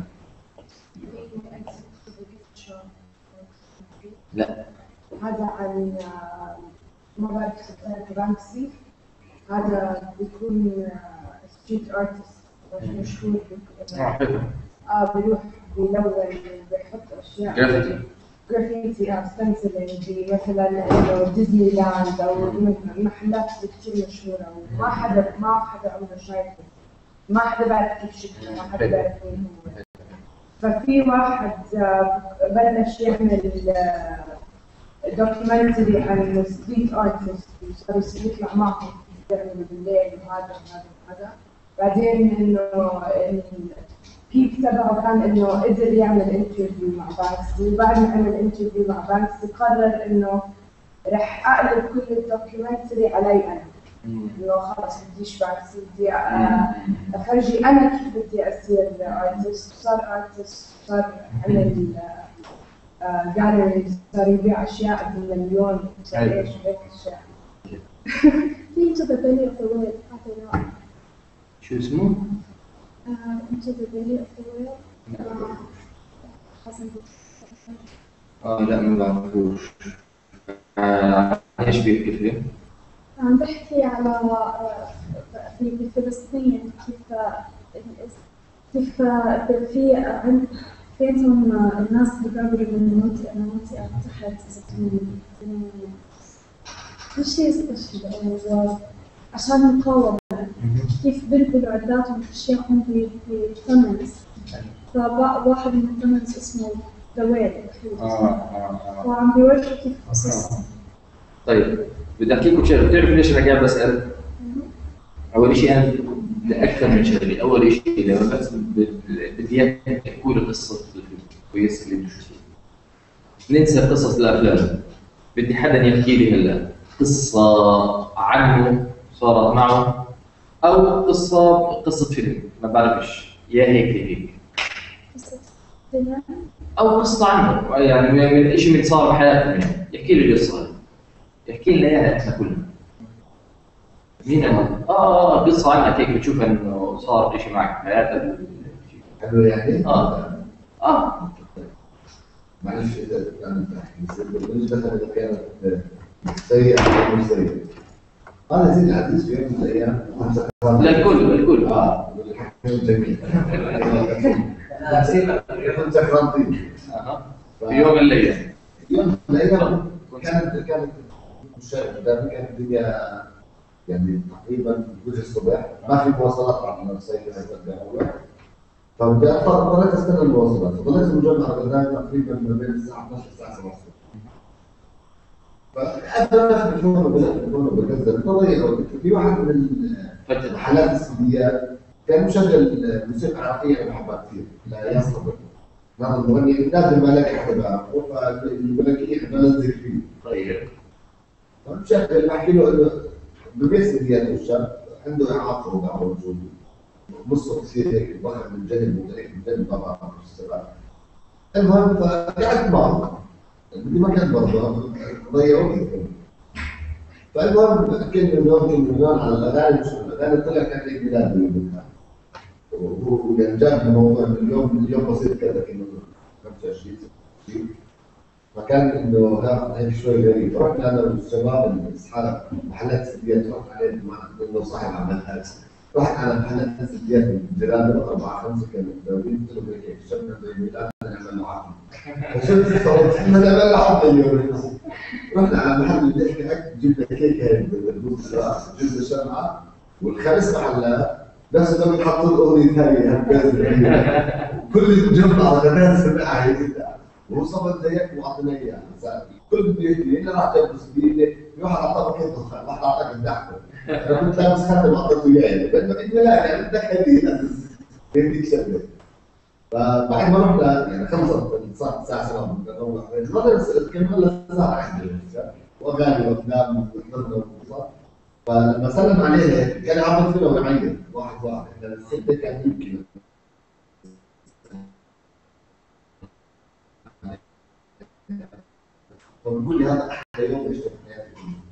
Speaker 1: لا
Speaker 10: هذا عن ما بعرف بانكسي. هذا بيكون ستريت ارتست مشهور. بيروح بيلون بيحط اشياء جرافيتي ستنسلينج مثلا انه ديزني لاند او محلات كثير مشهوره، وما حدا عمره شايفه، ما حدا بيعرف كيف شكله، ما حدا بيعرف مين هو. ففي واحد بلش يعمل دوكيومنتري عن ستريت ارتست، صار يطلع معهم يعملوا بالليل وهذا. بعدين انه البيك تبعه كان انه قدر يعمل انترفيو مع بانكسي، وبعد ما عمل انترفيو مع بانكسي قرر انه رح اقلب كل الدوكيومنتري علي انا. انه خلص بديش بانكسي، بدي افرجي انا كيف بدي اصير ارتست. صار ارتست، صار عمل جاليريز، صار يبيع اشياء بمليون هيك اشياء.
Speaker 8: في Into the Belly of the Whale. هذا رائع.
Speaker 1: شو اسمه؟
Speaker 8: Into the Belly of the Whale.
Speaker 1: لا ما بعرفوش. ايش بيحكي فيه؟
Speaker 8: عم بحكي على في فلسطين كيف في عندهم الناس بيقابلوا من منطقة تحت 600 مش يستشهدوا عشان المقاومة، كيف بينقلوا عداتهم وأشياءهم بتونلز. فواحد من التونلز اسمه دويل وعم بيورجي كيف قصص.
Speaker 1: طيب بدي احكي لكم شغله. بتعرف ليش انا قاعد بسال؟ اول شيء انا لاكثر من شغله. اول شيء لما بس بدي اياكم تحكوا لي قصه الفيلم كويس اللي انتم شفتوه. ننسى قصص الافلام. بدي حدا يحكي لي هلا قصه عنه صارت معه، او قصه فيلم ما بعرفش يا هيك يا هيك،
Speaker 8: قصة فيلم.
Speaker 1: او قصه عنه يعني من شيء من صار بحياته، يعني يحكي لي القصه، يحكي لنا اياها احنا كلنا. مين قصه عنك هيك بتشوف انه صار شيء معك بحياتك
Speaker 6: حلو يعني؟ معلش اذا كانت بالنسبه مثلا اذا كانت سيئه او مش سيئه. انا زين الحديث في يوم من الايام
Speaker 1: الكل
Speaker 6: الحكي جميل. كنت سكرانتين
Speaker 1: في يوم من الايام.
Speaker 6: يوم من الايام كانت كانت الدنيا يعني تقريبا وجه الصبح، ما في مواصلات على السيارة. فبدي اضطريت استنى المواصلات، فضليت مجمع غداء تقريبا ما بين الساعه 12 والساعه 7 الصبح. فانا بالتليفون وبكذب فضيع. في واحد من محلات السيديات كان مشغل موسيقى عراقيه انا بحبها كثير، لا يصبر هذا المغني لازم ما الاقي حدا بعرفه، فالملكيه احنا بنزل فيه.
Speaker 1: طيب
Speaker 6: فمشغل بحكي له انه ببيت سيديات الشاب عنده اعاقه وضع موجود، نصه كثير هيك ضخم من جنب وهيك من جنب طبعا في السباق. المهم فقعدت معه بدي ما كان برضه ضيعوني. فالمهم كنا نوم على الاغاني، مش الاغاني طلع كان عيد ميلاد بالمكان، وهو يعني جاب الموضوع اليوم بسيط كذا كنا 25 26. فكان انه هيك شوي غريب. رحنا انا والشباب اصحاب محلات سيديات، رحت عليه معنا صاحب عمل رحت على محلات سيديات الجيران 4 5 كانوا متداولين، قلت لهم هيك شفنا عيد ميلاد نعمل له عقد. فشفت صوت احنا نعمل له عقد اليوم. رحنا على محل الضحك جبنا كيكه هيك جبنا شمعه، والخامس محلات بس بدهم يحطوا له اغنيه ثانيه كل الجمعه على غداء سمعها هيك، وصبت زيك واعطينا اياها. كل بده يحكي لنا راح تلبس بيدي، في واحد اعطاك كيف واحد اعطاك الضحكه. انا كنت لابس خاتم اعطيته اياه بدنا لا يعني بدك هديه هديك شغله. فبعد ما رحنا يعني خلصت صارت الساعه 7 بدنا نروح، كان هلا الساعه 1 واغاني وافلام وحضرنا وقصص. فلما سلم عليه كان عم يطلع ويعيط واحد احنا السته كان يمكن فبقول لي هذا احلى يوم عشته في حياتي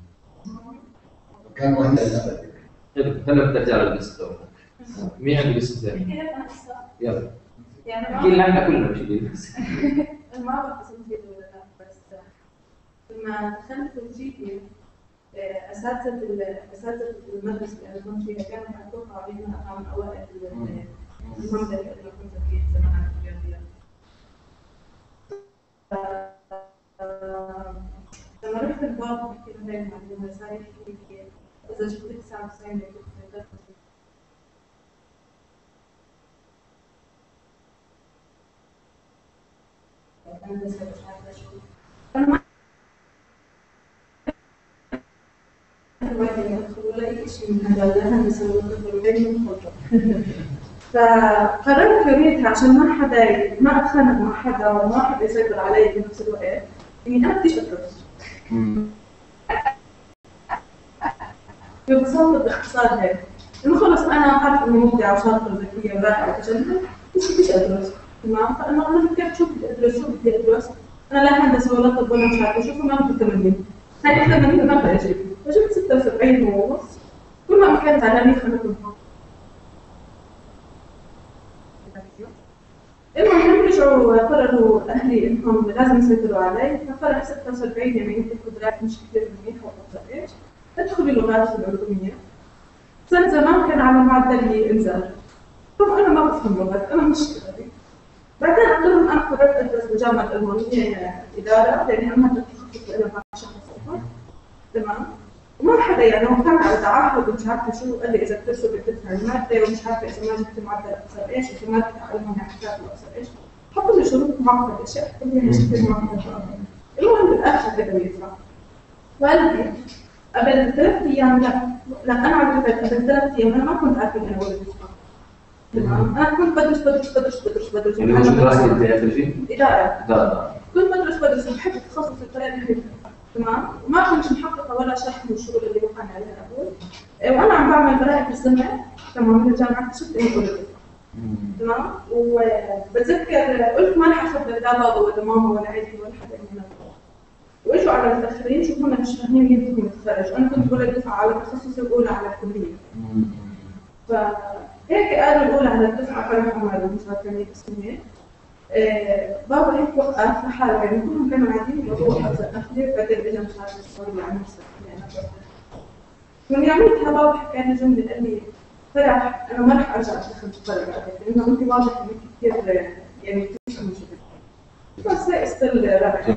Speaker 6: كان رهيب الابد.
Speaker 1: هلا بدك تعرف القصه. مين عنده قصه ثانيه؟ يلا
Speaker 2: يعني
Speaker 1: احكي لنا عنها كلنا مش دي بس.
Speaker 2: ما بعرف اسم جديد ولا لا، بس لما دخلت وجيتي اساتذه المدرسه اللي انا كنت فيها كانوا يعطونا علينا من اوائل المملكه اللي كنت فيها زمان في الرياضيات. لما رحت الباب بحكي له هاي المعلومه صار يحكي لي اذا جبت 99 أنا بس مش عارفة شو. أنا ما ولا أي شيء من هذا الهندسة والطب فقررت يوميتها عشان ما أتخانق مع حدا وما حدا يسيطر علي بنفس الوقت إني أنا بديش أدرس. ببساطة باختصار هيك إنه خلص أنا عارفة إني مبدعة وشاطرة وذكية ورائعة وتجنبت بس بديش أدرس. تمام، فأنا كيف شو بدي أدرس أنا لا هندسة ولا طب ولا مش عارفة شو، فما كنت 80 هاي 80 ما بدي أجيب، فجبت 76 ونص. كل ما كانت على 100 خلتهم المهم رجعوا قرروا أهلي إنهم لازم يسيطروا علي، ففرح 76 يعني أنت قدرات مش كثير منيحة ولا إيش، أدخلي اللغات الأردنية. سنة زمان كان على معدل إنزال، طبعا أنا ما بفهم لغات، أنا مش كذا. بعدين قلت لهم أنا قررت أدرس بالجامعة الألمانية إدارة، لأني أنا هذا التخصص اللي أنا شهر صفر. تمام؟ وما حدا يعني هو كان على تعهد ومش عارفة شو، قال لي إذا بترسل بتدفع المادة ومش عارفة إذا ما جبت معدل أكثر إيش، إذا ما تتعلمون حساب أكثر إيش، حطوا لي شروط معقدة، أشياء كلها كثير معقدة. المهم بالآخر بدأوا يدفع. وقال لي قبل 3 أيام لا أنا عرفت قبل 3 أيام أنا ما كنت عارفة إني أول أدفع. تمام، أنا كنت بدرس
Speaker 1: اللي هو شو دراسة أنت آخر شيء؟
Speaker 2: إدارة. كنت بدرس بدرس بحب التخصص الطريقه هيك تمام، وما كنت محققه ولا شرح من الشغل اللي وقعنا عليها قبل. وانا عم بعمل براءة السمع تمام من الجامعه اكتشفت اني ولدت تمام. وبتذكر قلت ما رح اخذ لا بابا ولا ماما ولا عيلتي ولا حدا من هذول، واجوا على المتاخرين شوفونا مش فاهمين مين فيهم يتخرج. انا كنت بقول الدفعه على تخصصي الاولى على الكليه، فهيك قالوا الاولى على الدفعه فرحوا مالهم مش عارفه مين اسمه. بابا هيك وقف لحاله يعني كلهم كانوا قاعدين وقفوا سقفلي بعدين اجى مش عارفه الصور عن نفسك يعني. من يوميتها بابا حكى لي جمله قال لي فرح انا ما رح ارجع اشتغل بالطريقه هذيك لانه انت واضح انك كثير يعني بتفهمي شغل، بس هيك ستيل رابح.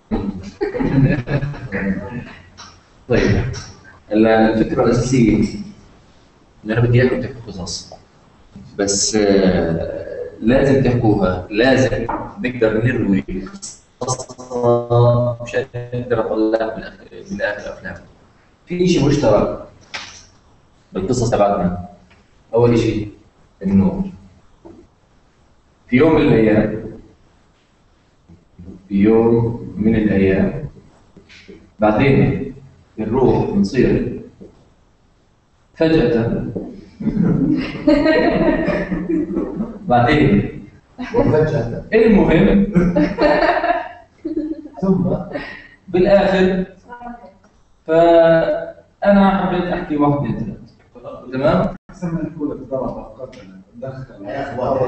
Speaker 1: طيب الفكره الاساسيه اللي انا بدي اياكم تحكوا قصص، بس لازم تحكوها، لازم نقدر نروي قصصنا مشان نقدر نطلع بالاخر افلام. في شيء مشترك بالقصص تبعتنا. اول شيء انه في يوم من الايام بعدين بنروح بنصير فجأة بعدين
Speaker 6: وفجأة
Speaker 1: المهم
Speaker 6: ثم
Speaker 1: بالاخر فانا حبيت احكي واحد اثنين ثلاث تمام.
Speaker 7: احسن من الكوره تضرب قتل دخل
Speaker 6: يا اخوان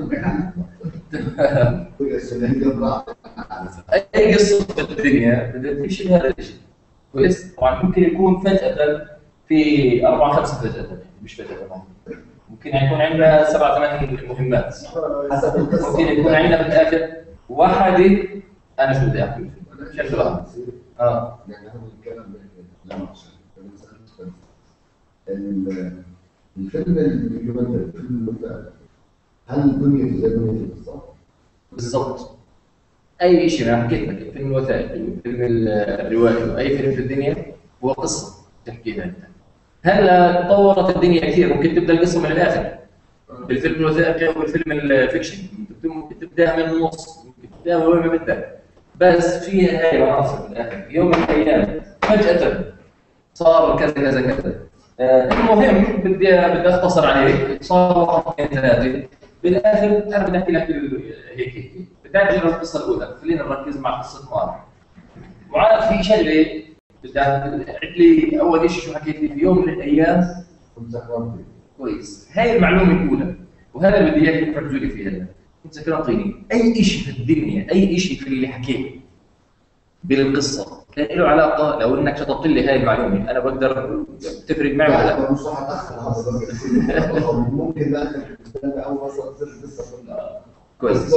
Speaker 6: كل السنه
Speaker 1: اي قصه في الدنيا بدها تمشي بهذا الشيء كويس. طبعا ممكن يكون فجأة في 4-5 فجأة، مش فجأة ممكن يكون عندنا 7-8 مهمات
Speaker 6: حسب القصه.
Speaker 1: ممكن يكون عندنا بالاخر واحده. انا شو بدي احكي شو بقى؟
Speaker 6: يعني هذا الكلام لا عشان الفيلم الدوكيومنتري الفيلم هل الدنيا زي دنيا القصه؟
Speaker 1: بالضبط. اي شيء انا حكيت لك، الفيلم الوثائقي، الفيلم الروائي، اي فيلم في الدنيا هو قصه تحكيها انت. هلا تطورت الدنيا كثير، ممكن تبدا القصه من الاخر بالفيلم الوثائقي او الفيلم الفيكشن، ممكن تبداها من النص، ممكن تبداها من وين ما بدك، بس فيها هاي العناصر في الاخر. يوم من الايام فجاه صار كذا كذا كذا. المهم بدي اختصر عليه، صار 1 2 3 بالاخر. انا بدي احكي لك هيك بدي اجي القصه الاولى. خلينا نركز مع قصه معاذ. في شغله بدي اعد لي اول شيء شو حكيت لي في يوم من الايام
Speaker 6: كنت سكران
Speaker 1: كويس. هاي المعلومه الاولى، وهذا اللي بدي اياك تركزوا لي فيه. كنت سكران طيني. اي شيء في الدنيا، اي شيء في اللي حكيته بالقصه كان له علاقه، لو انك شطبت لي هاي المعلومه انا بقدر تفرق معي ولا لا؟
Speaker 6: مش راح اتاخر هذا ممكن لا تستنى اول ما تصير القصه كلها
Speaker 1: كويس.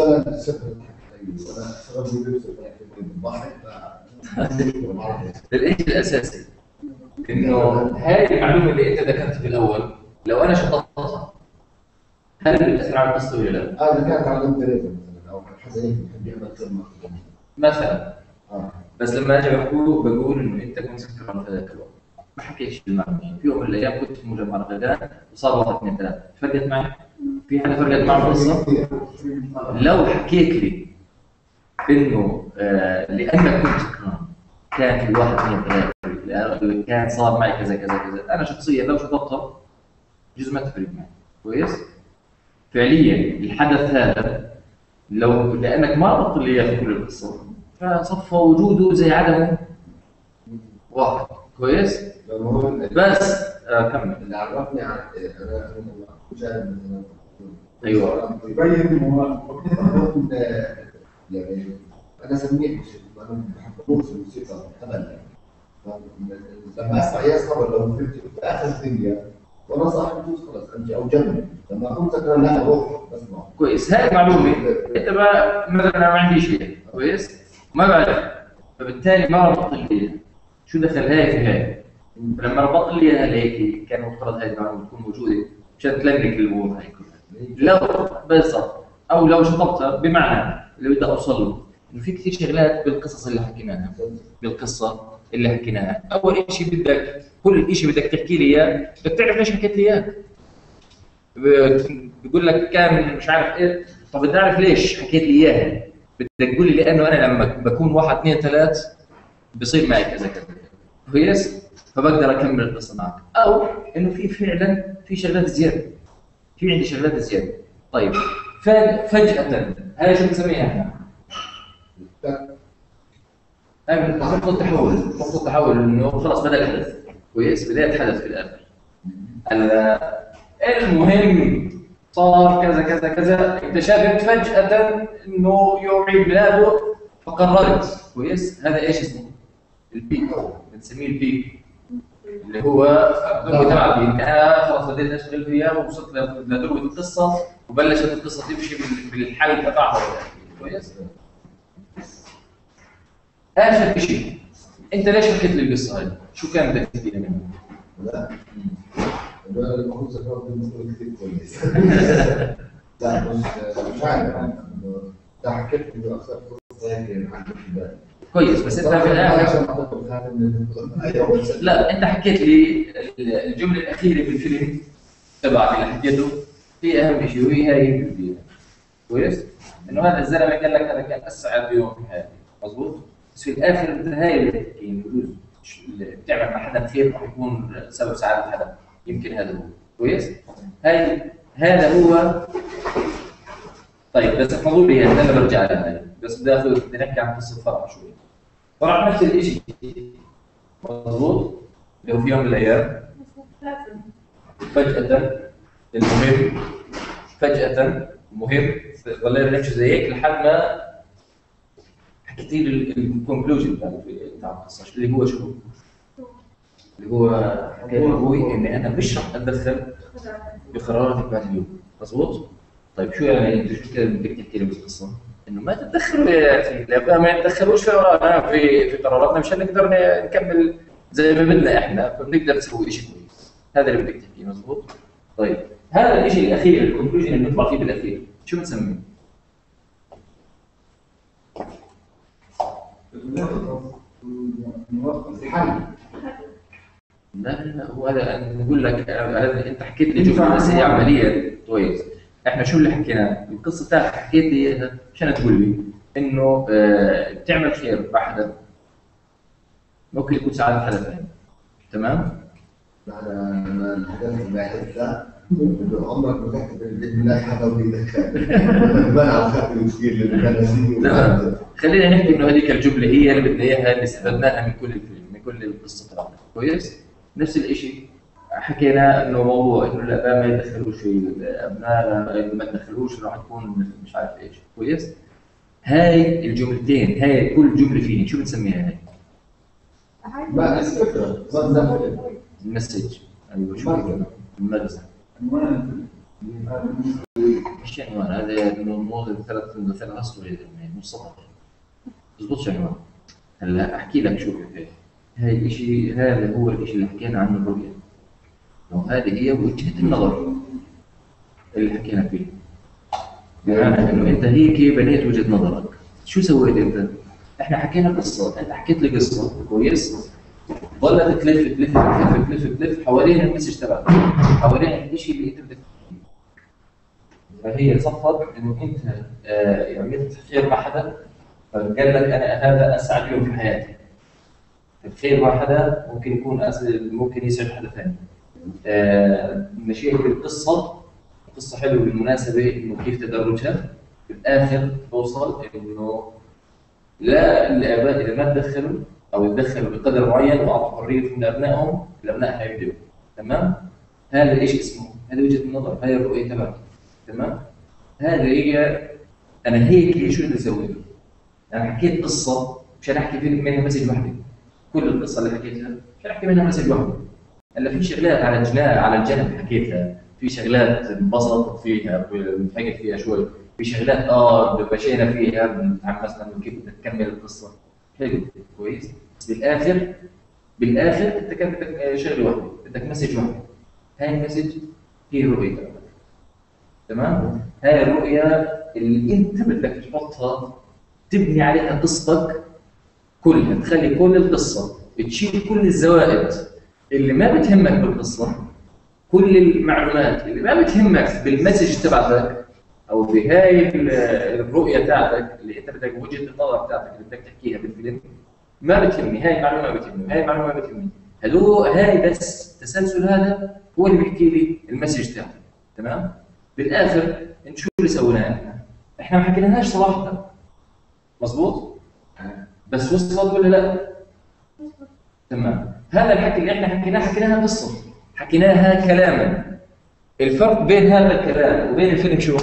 Speaker 1: الشيء الاساسي انه هاي المعلومه اللي انت ذكرتها في الاول لو انا شطبتها هل بتاثر على القصه ولا لا؟
Speaker 6: اذا كانت على الانترنت مثلا او حدا هيك بحب يعمل خدمه
Speaker 1: مثلا. بس لما اجي بقول انه انت كنت سكران في ذاك الوقت ما حكيتش بالمعلومه. يعني في يوم من الايام كنت في مجمع غداء وصار 1 2 3 فرقت معي؟ في حدا فرقت معه القصه؟ لو حكيت لي انه لانك كنت سكران كان في 1 2 3 كان صار معي كذا كذا كذا، انا شخصيا لو شطبتها جزء ما تفرق معي كويس. فعليا الحدث هذا لو لانك ما ربطت لي اياه في كل القصه فصفى وجوده زي عدمه واحد كويس. بس كمل.
Speaker 6: اللي عرفني عن انا مشاهد مثلا
Speaker 1: ايوه
Speaker 6: يبين يعني انا سميت انا بحب اقول الموسيقى ابدا. لما اسمع يا صبر لو فهمت في اخر الدنيا وانا صاحب بجوز خلص امشي او جنبي لما اكون سكران لا اروح بسمع
Speaker 1: كويس. هاي المعلومه انت بقى مثلا انا ما عندي شيء كويس ما بعرف، فبالتالي ما ربطت لي شو دخل هاي في هاي. فلما ربطت لي اياها هيك كان مفترض هاي المعلومه تكون موجوده مشان تلنك الامور هاي كلها. لو بالضبط او لو شطبتها بمعنى اللي بدي اوصل له انه في كثير شغلات بالقصص اللي حكيناها. بالقصه اللي حكيناها اول شيء بدك كل شيء بدك تحكي لي اياه بدك تعرف ليش حكيت لي اياه. بقول لك كان مش عارف ايه، طب بدي اعرف ليش حكيت لي اياها بدك تقول لي لانه انا لما بكون 1 2 3 بصير معي كذا كذا كويس، فبقدر اكمل القصه معك، او انه في فعلا في شغلات زياده، في عندي شغلات زياده. طيب فجاه هاي شو بنسميها احنا؟ هاي نقطه التحول، نقطه التحول انه خلص بدا الحدث كويس، بدايه حدث في الاخر. المهم صار كذا كذا كذا، اكتشفت فجاه انه يوم عيد ميلاده فقررت كويس. هذا ايش اسمه؟ البيك، بنسميه البيك اللي هو تبع البيك. انا خلاص بديت اشتغل فيها ووصلت لذروه القصه وبلشت القصه تمشي بالحل تبعها كويس. اخر شيء انت ليش حكيت لي القصه هاي؟ شو كان بدك تحكي لي منها؟
Speaker 6: لا المفروض سكرت المسؤول كثير كويس. لا مش عارف انت حكيت انه اكثر قصه هيك عندك في بالي
Speaker 1: كويس، بس انت في الاخر لا انت حكيت لي الجمله الاخيره بالفيلم تبعك اللي حكيته هي اهم شيء، وهي هاي الفيديو كويس، انه هذا الزلمه قال لك هذا كان اسعد يوم في حياتي، مضبوط؟ بس في الاخر انت هاي اللي بتحكي اللي بتعمل مع حدا خير راح يكون سبب سعاده حدا، يمكن هذا هو كويس؟ هذا هو. طيب بس احفظوا لي انا برجع لها، بس بدي نحكي عن قصه فرح شوي. فرح نفس الشيء مضبوط؟ لو في يوم من الايام فجأة المهم ضلينا نمشي زي هيك لحد ما حكيت لي الكونكلوجن تاع القصه اللي هو شو؟ اللي هو حكيت ابوي اني انا مش راح اتدخل بقراراتك بعد اليوم، مضبوط؟ طيب شو يعني انت شو كان بدك تحكي لي بالقصه؟ انه ما تتدخلوا يا اخي، الابناء ما يتدخلوش في قراراتنا مشان نقدر نكمل زي ما بدنا احنا، فبنقدر نسوي شيء كويس. هذا اللي بدك تحكيه، مضبوط؟ طيب هذا الشيء الاخير الكونكلوجن اللي نطلع فيه بالاخير شو بنسميه؟
Speaker 6: الحل.
Speaker 1: لا هو هذا نقول لك انت حكيت لي جمله بس هي عمليه كويس. احنا شو اللي حكيناه؟ القصه تاعك حكيت لي اياها عشان تقول لي انه تعمل خير بحدا ممكن يكون سعاده حدا ثاني، تمام؟
Speaker 6: انا الحدث اللي بعرفها انه عمرك ما تحكي بالبيت من حدا ويدخل ما عرفت المشكله اللي كان
Speaker 1: لا خلينا نحكي انه هذيك الجمله هي اللي بدنا اياها اللي استفدناها من كل الفيلم، من كل القصه تبعنا كويس؟ نفس الشيء حكينا انه موضوع انه الاباء ما يدخلوش في الابناء، ما يدخلوش راح تكون مش عارف ايش كويس؟ هاي الجملتين، هاي كل جمله فيني شو بنسميها هاي؟
Speaker 6: ما الفكره
Speaker 1: المسج. ايوه شو المغزى؟ مش عنوان، هذا موضوع ثلاث اسطر مو سطر، بزبطش عنوان. هلا احكي لك شو هاي الشيء، هذا هو الشيء اللي حكينا عنه الرؤيه، وهذه هي وجهه النظر اللي حكينا فيه. بمعنى انه انت هيك بنيت وجهه نظرك. شو سويت انت؟ احنا حكينا قصه، انت حكيت لي قصه كويس، ظلت تلف حوالين المسج تبعك، حوالين الشيء اللي انت بدك تحكيه. فهي صفت انه انت عملت خير مع حدا فقال لك انا هذا اسعد يوم في حياتي. الخير مع حدا ممكن يكون ممكن يسعد حدا ثاني. مشيت بالقصه، قصه حلوه بالمناسبه انه كيف تدرجها في الاخر توصل انه لا الاباء اذا ما تدخلوا او يتدخلوا بقدر معين واعطوا حريه من ابنائهم، الابناء حيبدوا، تمام؟ هذا ايش اسمه؟ هذه وجهه النظر، هاي الرؤيه تبعتي، تمام؟ هذه هي انا هيك شو بدي اسوي؟ انا حكيت قصه مشان احكي منها مسج واحده، كل القصه اللي حكيتها مشان احكي منها مسج واحده. هلا في شغلات على الجنب حكيتها، في شغلات انبسطت فيها انفعلت فيها شوي، في شغلات مشينا فيها تحمسنا من كيف بدك تكمل القصه، حلو كويس. بس بالاخر انت كان بدك شغله واحده، بدك مسج واحده. هاي المسج هي الرؤيه تبعك، تمام؟ هاي الرؤيه اللي انت بدك تحطها تبني عليها قصتك كلها، تخلي كل القصه تشيل كل الزوائد اللي ما بتهمك بالقصه، كل المعلومات اللي ما بتهمك بالمسج تبعتك او في هاي الرؤيه تاعتك اللي انت بدك وجهه النظر بتاعتك اللي بدك تحكيها بالفيلم ما بتهمني، هاي المعلومه ما بتهمني، هاي المعلومه ما بتهمني، هاي بس التسلسل هذا هو اللي بيحكي لي المسج تاعتي. تمام؟ بالاخر انت شو اللي سويناه؟ احنا ما حكيناهاش صراحه. مظبوط؟ بس وصلت ولا لا؟ تمام. هذا الحكي اللي احنا حكيناها قصه، حكيناها كلاما. الفرق بين هذا الكلام وبين الفيلم شو؟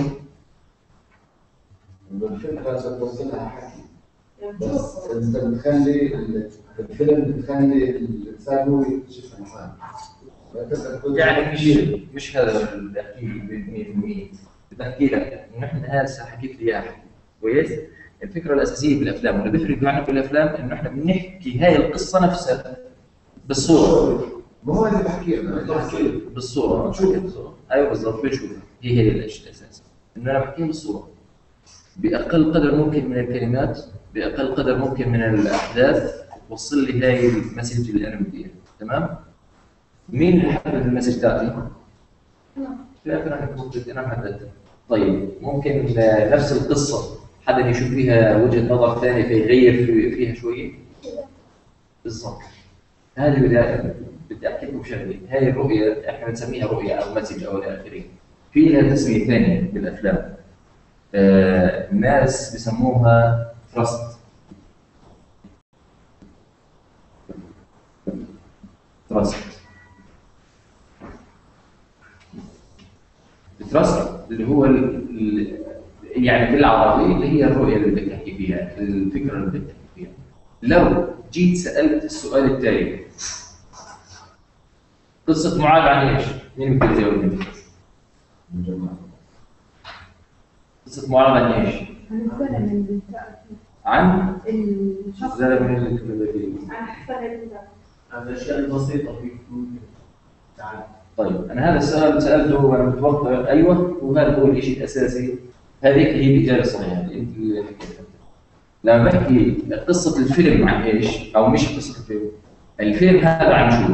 Speaker 6: الفيلم لازم توصلها حكي، بس انت بتخلي الفيلم بتخلي الانسان هو يكتشف الحال.
Speaker 1: يعني مش هذا اللي بحكي ب 100%. بحكي لك انه احنا هسه حكيت لي اياها كويس. الفكره الاساسيه بالافلام واللي بيفرق معنا بالافلام انه احنا بنحكي هاي القصه نفسها بالصوره.
Speaker 6: ما هو اللي بحكي انا
Speaker 1: بالصوره. ايوه بالضبط، بنشوفها. هي الشيء الاساسي انه انا بحكيها بالصوره باقل قدر ممكن من الكلمات، باقل قدر ممكن من الاحداث، توصل لي هاي المسج اللي انا بدي اياها. تمام؟ مين اللي حدد المسج تاعتي؟ في الاخر انا حددتها. طيب ممكن نفس القصه حدا يشوف فيها وجهه نظر ثانيه فيغير فيها شويه؟ بالضبط. هذه بدي احكي لكم شغله، هاي الرؤيه احنا بنسميها رؤيه او مسج او الى اخره. في لها تسميه ثانيه بالافلام. الناس بسموها تراست. التراست اللي هو يعني بالعربي اللي هي الرؤيه اللي بدك تحكي فيها، الفكره اللي بدك تحكي فيها. لو جيت سالت السؤال التالي، قصه معاذ عن ايش؟ مين بده يجاوبني؟ قصه معاذ عن ايش؟ عن الزلمه اللي
Speaker 4: عن الاشياء البسيطه في ممكن تعال.
Speaker 1: طيب انا هذا السؤال سالته وانا متوقع ايوه، وهذا هو الشيء الاساسي. هذه هي الاجابه الصحيحه اللي حكيتها. لما بحكي قصه الفيلم عن ايش، او مش قصه الفيلم، الفيلم هذا عن شو؟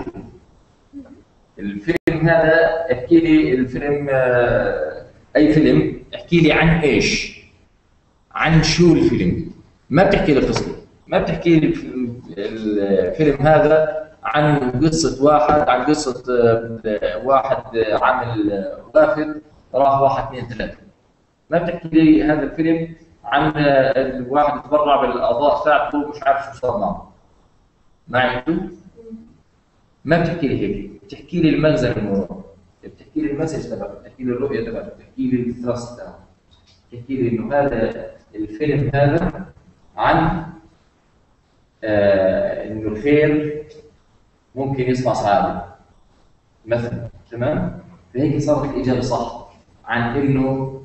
Speaker 1: الفيلم هذا احكي لي الفيلم اي فيلم احكي لي عن ايش؟ عن شو الفيلم؟ ما بتحكي لي قصه، ما بتحكي لي الفيلم هذا عن قصة واحد، عن قصة واحد عامل وافد راح 1 2 3. ما بتحكي لي هذا الفيلم عن الواحد تبرع بالاعضاء تاعته مش عارف شو صار معه. معي انتو؟ ما بتحكي لي هيك، بتحكي لي المغزى من وراه، بتحكي لي المسج تبعته، بتحكي لي الرؤية تبعته، بتحكي لي الثراست تبعته، بتحكي لي انه هذا الفيلم هذا عن انه الخير ممكن يصنع سعادة مثلا. تمام؟ فهيك صارت الإجابة صح، عن إنه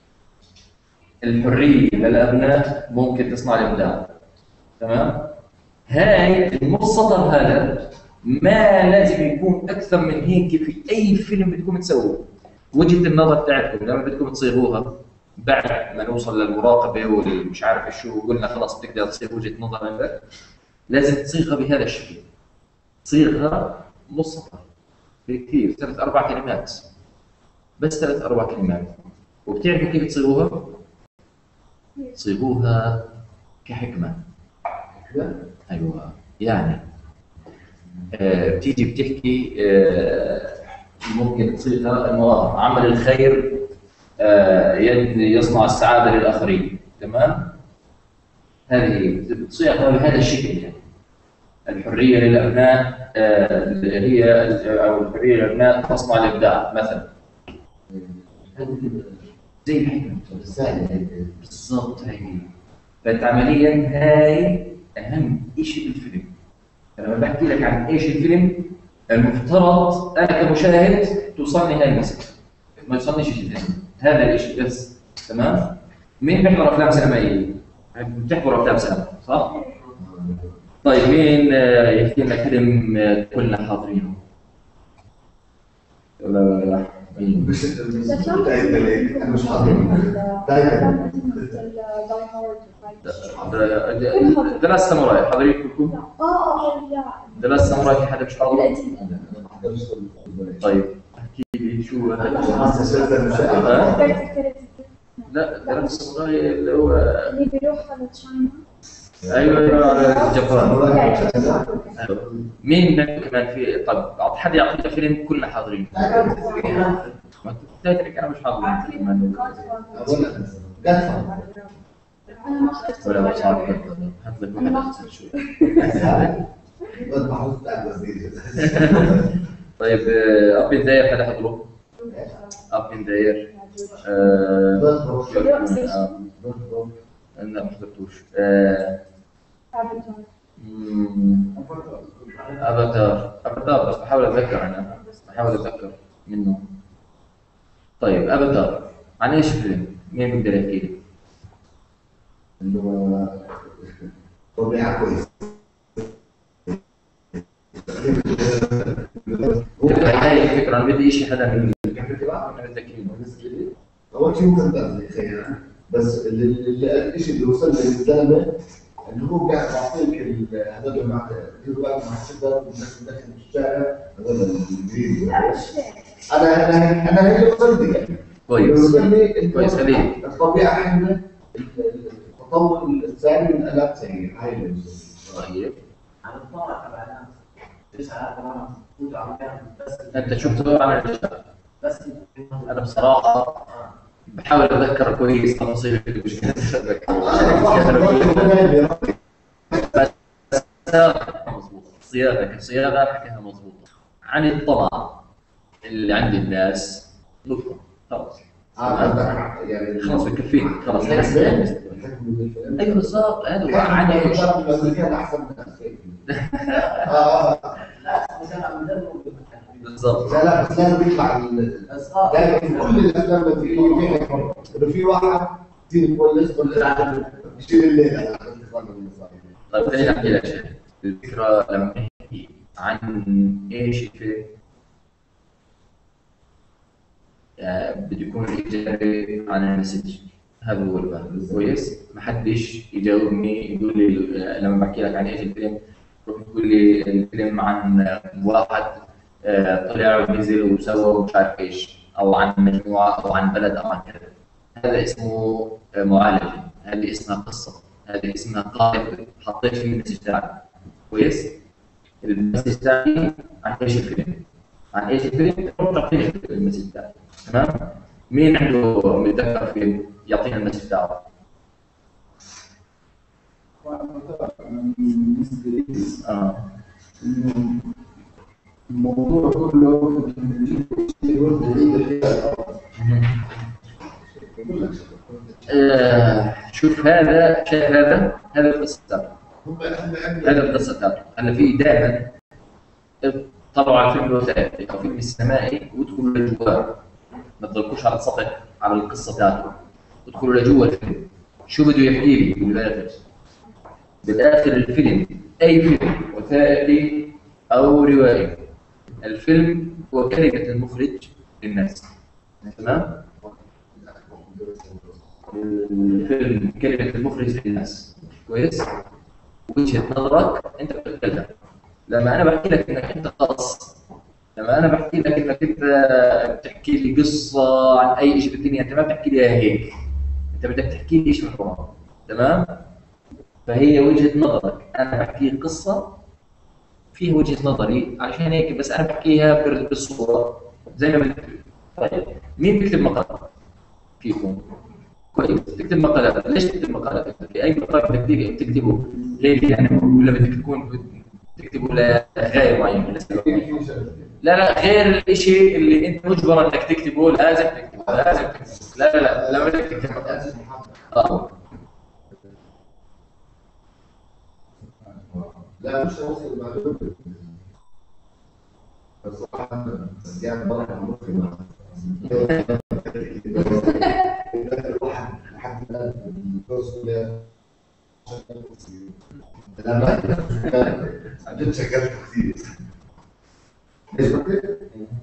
Speaker 1: الحرية للأبناء ممكن تصنع الإبداع. تمام؟ هاي النص سطر هذا ما لازم يكون أكثر من هيك في أي فيلم بدكم تسووه. وجهة النظر تاعتكم لما بدكم تصيغوها بعد ما نوصل للمراقبة والمش عارف شو، قلنا خلاص بتقدر تصيغ وجهة نظر عندك، لازم تصيغها بهذا الشكل. صيغها نص سطر كثير، 3 4 كلمات بس، 3 4 كلمات. وبتعرفوا كيف تصيغوها؟ تصيغوها كحكمة. أيوة، يعني بتيجي بتحكي ممكن تصيغها إنه عمل الخير يصنع السعادة للآخرين. تمام؟ هذه بتصيغها بهذا الشكل يعني. الحرية للأبناء هي أو الحرية للأبناء تصنع الإبداع مثلا. زي الحكمة بالضبط هي. فأنت عمليا هاي أهم شيء بالفيلم. أنا لما بحكي لك عن إيش الفيلم، المفترض أنا كمشاهد توصلني هاي المسج، ما يوصلنيش شيء ثاني. هذا الشيء بس. تمام؟ مين بيحضر أفلام سينمائية؟ بتحضر أفلام سينما صح؟ طيب مين يحكي لنا فيلم كلنا حاضرينه؟ ولا مين؟
Speaker 6: مش حاضر.
Speaker 1: ثلاث ساموراي حاضرين كلكم؟ ثلاث ساموراي في حدا مش حاضر؟ طيب احكي لي شو هذا؟ لا دراسة الغاية اللي هو
Speaker 8: اللي بيروح على تشاينا.
Speaker 1: ايوه على الجبار. أيوة. مين كمان في؟ طب حد يعطينا فيلم كلنا حاضرين. ما تتذكر انا مش حاضر كمان. ولا مش عارف هات لك واحد أسهل شوي. طيب اب ان داير حدا حضره؟ اب ان داير انا ما حضرتوش. افاتار بس بحاول اتذكر منه. طيب افاتار عن ايش الفيلم؟ مين بيقدر يحكي لي؟
Speaker 6: اللي هو طبيعة كويس.
Speaker 1: هاي الفكرة، أنا بدي شيء حدا من المتذكرين.
Speaker 6: أول شيء ممكن تخيل، بس الشيء اللي وصل للزلمة اللي هو قاعد يعطيك هذول مع الشباب والناس اللي داخل الشارع هذول الجديد. أنا هي وصلت يعني.
Speaker 1: كويس خليه.
Speaker 6: الطبيعة حنا التطور الإنساني من آلاف سنين هاي اللي وصلت.
Speaker 1: طيب.
Speaker 4: عن الطاعة تبعنا 9 بس
Speaker 1: أنت شفته عن الرجال؟ بس أنا بصراحة بحاول أتذكر كويس تفاصيل مش الصياغة حكيها مضبوطة. عن الطمع اللي عند الناس نقطة خلاص.
Speaker 6: يعني
Speaker 1: خلاص بكفيك خلاص. أيوة بالضبط هذا هو عن إيش؟ بالضبط.
Speaker 6: لا بس لازم يطلع دائما كل الافلام اللي في واحد كثير كويس ولا يشيل الليله.
Speaker 1: طيب خليني احكي لك شيء. الفكره لما نحكي عن ايش الفيلم بده يكون اجابه عن المسج. هذا هو الباب كويس. ما حدش يجاوبني يقول لي لما بحكي لك عن ايش الفيلم تروح تقول لي الفيلم عن واحد طلع ونزل وسوى ومش عارف ايش، او عن مجموعه او عن بلد او عن كذا. هذا اسمه معالجه، هذه اسمها قصه، هذه اسمها قائد حطيت فيه المسج تاعك كويس. المسج تاعي عن ايش الفيلم؟ عن ايش الفيلم؟ تعطيني المسج تاعك تمام؟ مين عنده متذكر فيلم يعطينا المسج تاعه؟
Speaker 6: الموضوع كله
Speaker 1: شوف هذا شايف هذا القصه تاعته. هذا القصه تاعته. هلا في دائما طلعوا على الفيلم الوثائقي او فيلم السينمائي وادخلوا لجواه، ما تضلكوش على السطح على القصه تاعته، ادخلوا لجوا الفيلم. شو بده يحكي لي بالاخر؟ بالاخر الفيلم اي فيلم وثائقي او روائي، الفيلم هو كلمة المخرج للناس تمام؟ الفيلم كلمة المخرج للناس كويس؟ وجهة نظرك أنت بتقولها. لما أنا بحكي لك إنك أنت قص، لما أنا بحكي لك إنك أنت بتحكي لي قصة عن أي شيء بالدنيا، أنت ما بتحكي لي هيك، أنت بدك تحكي لي شيء محترم تمام؟ فهي وجهة نظرك، أنا بحكي قصة فيه وجهة نظري عشان هيك بس أنا بحكيها بالصورة زي ما بنكتب. طيب مين بيكتب مقالات؟ فيكم كويس تكتب مقالات. ليش تكتب مقالات؟ في أي مقال بدك تكتبه ليه يعني؟ ولا بدك تكون تكتبه لغاية معينة؟ لا غير الشيء اللي أنت مجبر إنك تكتبه لازم تكتبه لا بدك تكتب مقالات.
Speaker 6: لا مش هوصل المعلومة بس صراحة يعني مرة ممكن الواحد لحد الآن توصل لا ما عدد شكلت كثير. ايش بكتب؟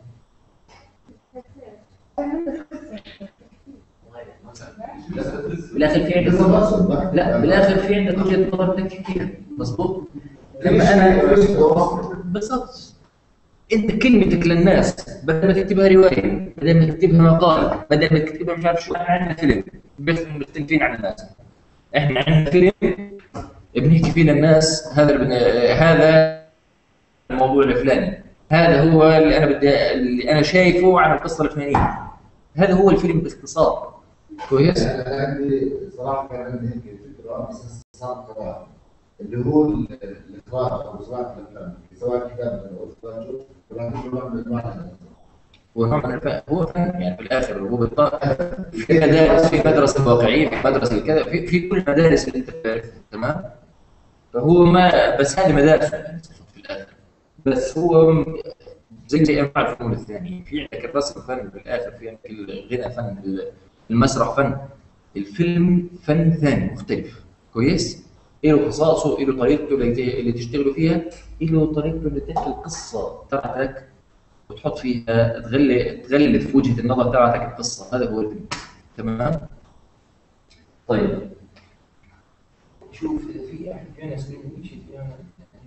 Speaker 1: بالاخر في عندك لا بالاخر في عندك وجهة نظر بدك تحكيها مظبوط. لما انا بالضبط انت كلمتك للناس بدل ما تكتبها روايه، بدل ما تكتبها مقال، بدل ما تكتبها مش عارف شو، احنا عندنا فيلم بس مختلفين عن الناس. احنا عندنا فيلم بنحكي فيه للناس، هذا الموضوع الفلاني، هذا هو اللي انا اللي انا شايفه عن القصه الفلانيه، هذا هو الفيلم باختصار. كويس؟
Speaker 6: انا عندي صراحه كان عندي هيك فكره بس صار قرار اللي هو الاخراج او صناعه الافلام سواء كتابه او اخراج ولا نوع من انواع
Speaker 1: هو نوع من هو فن يعني في الاخر، هو في مدارس، في مدرسه واقعيه، في مدرسه كذا، في كل المدارس اللي انت بتعرفها، تمام؟ فهو ما بس هذه مدارس يعني في الاخر، بس هو زي انواع الفنون الثانيه، في عندك الرسم فن في الاخر، في عندك الغناء فن، المسرح فن، الفيلم فن ثاني مختلف. كويس؟ له خصائصه، له طريقته اللي تشتغلوا فيها، له طريقته اللي تحكي القصه تبعتك وتحط فيها تغلف في وجهه النظر تبعتك القصه، هذا هو الفيلم. تمام؟ طيب شوف اذا في احد فينا يسالني شيء يعني.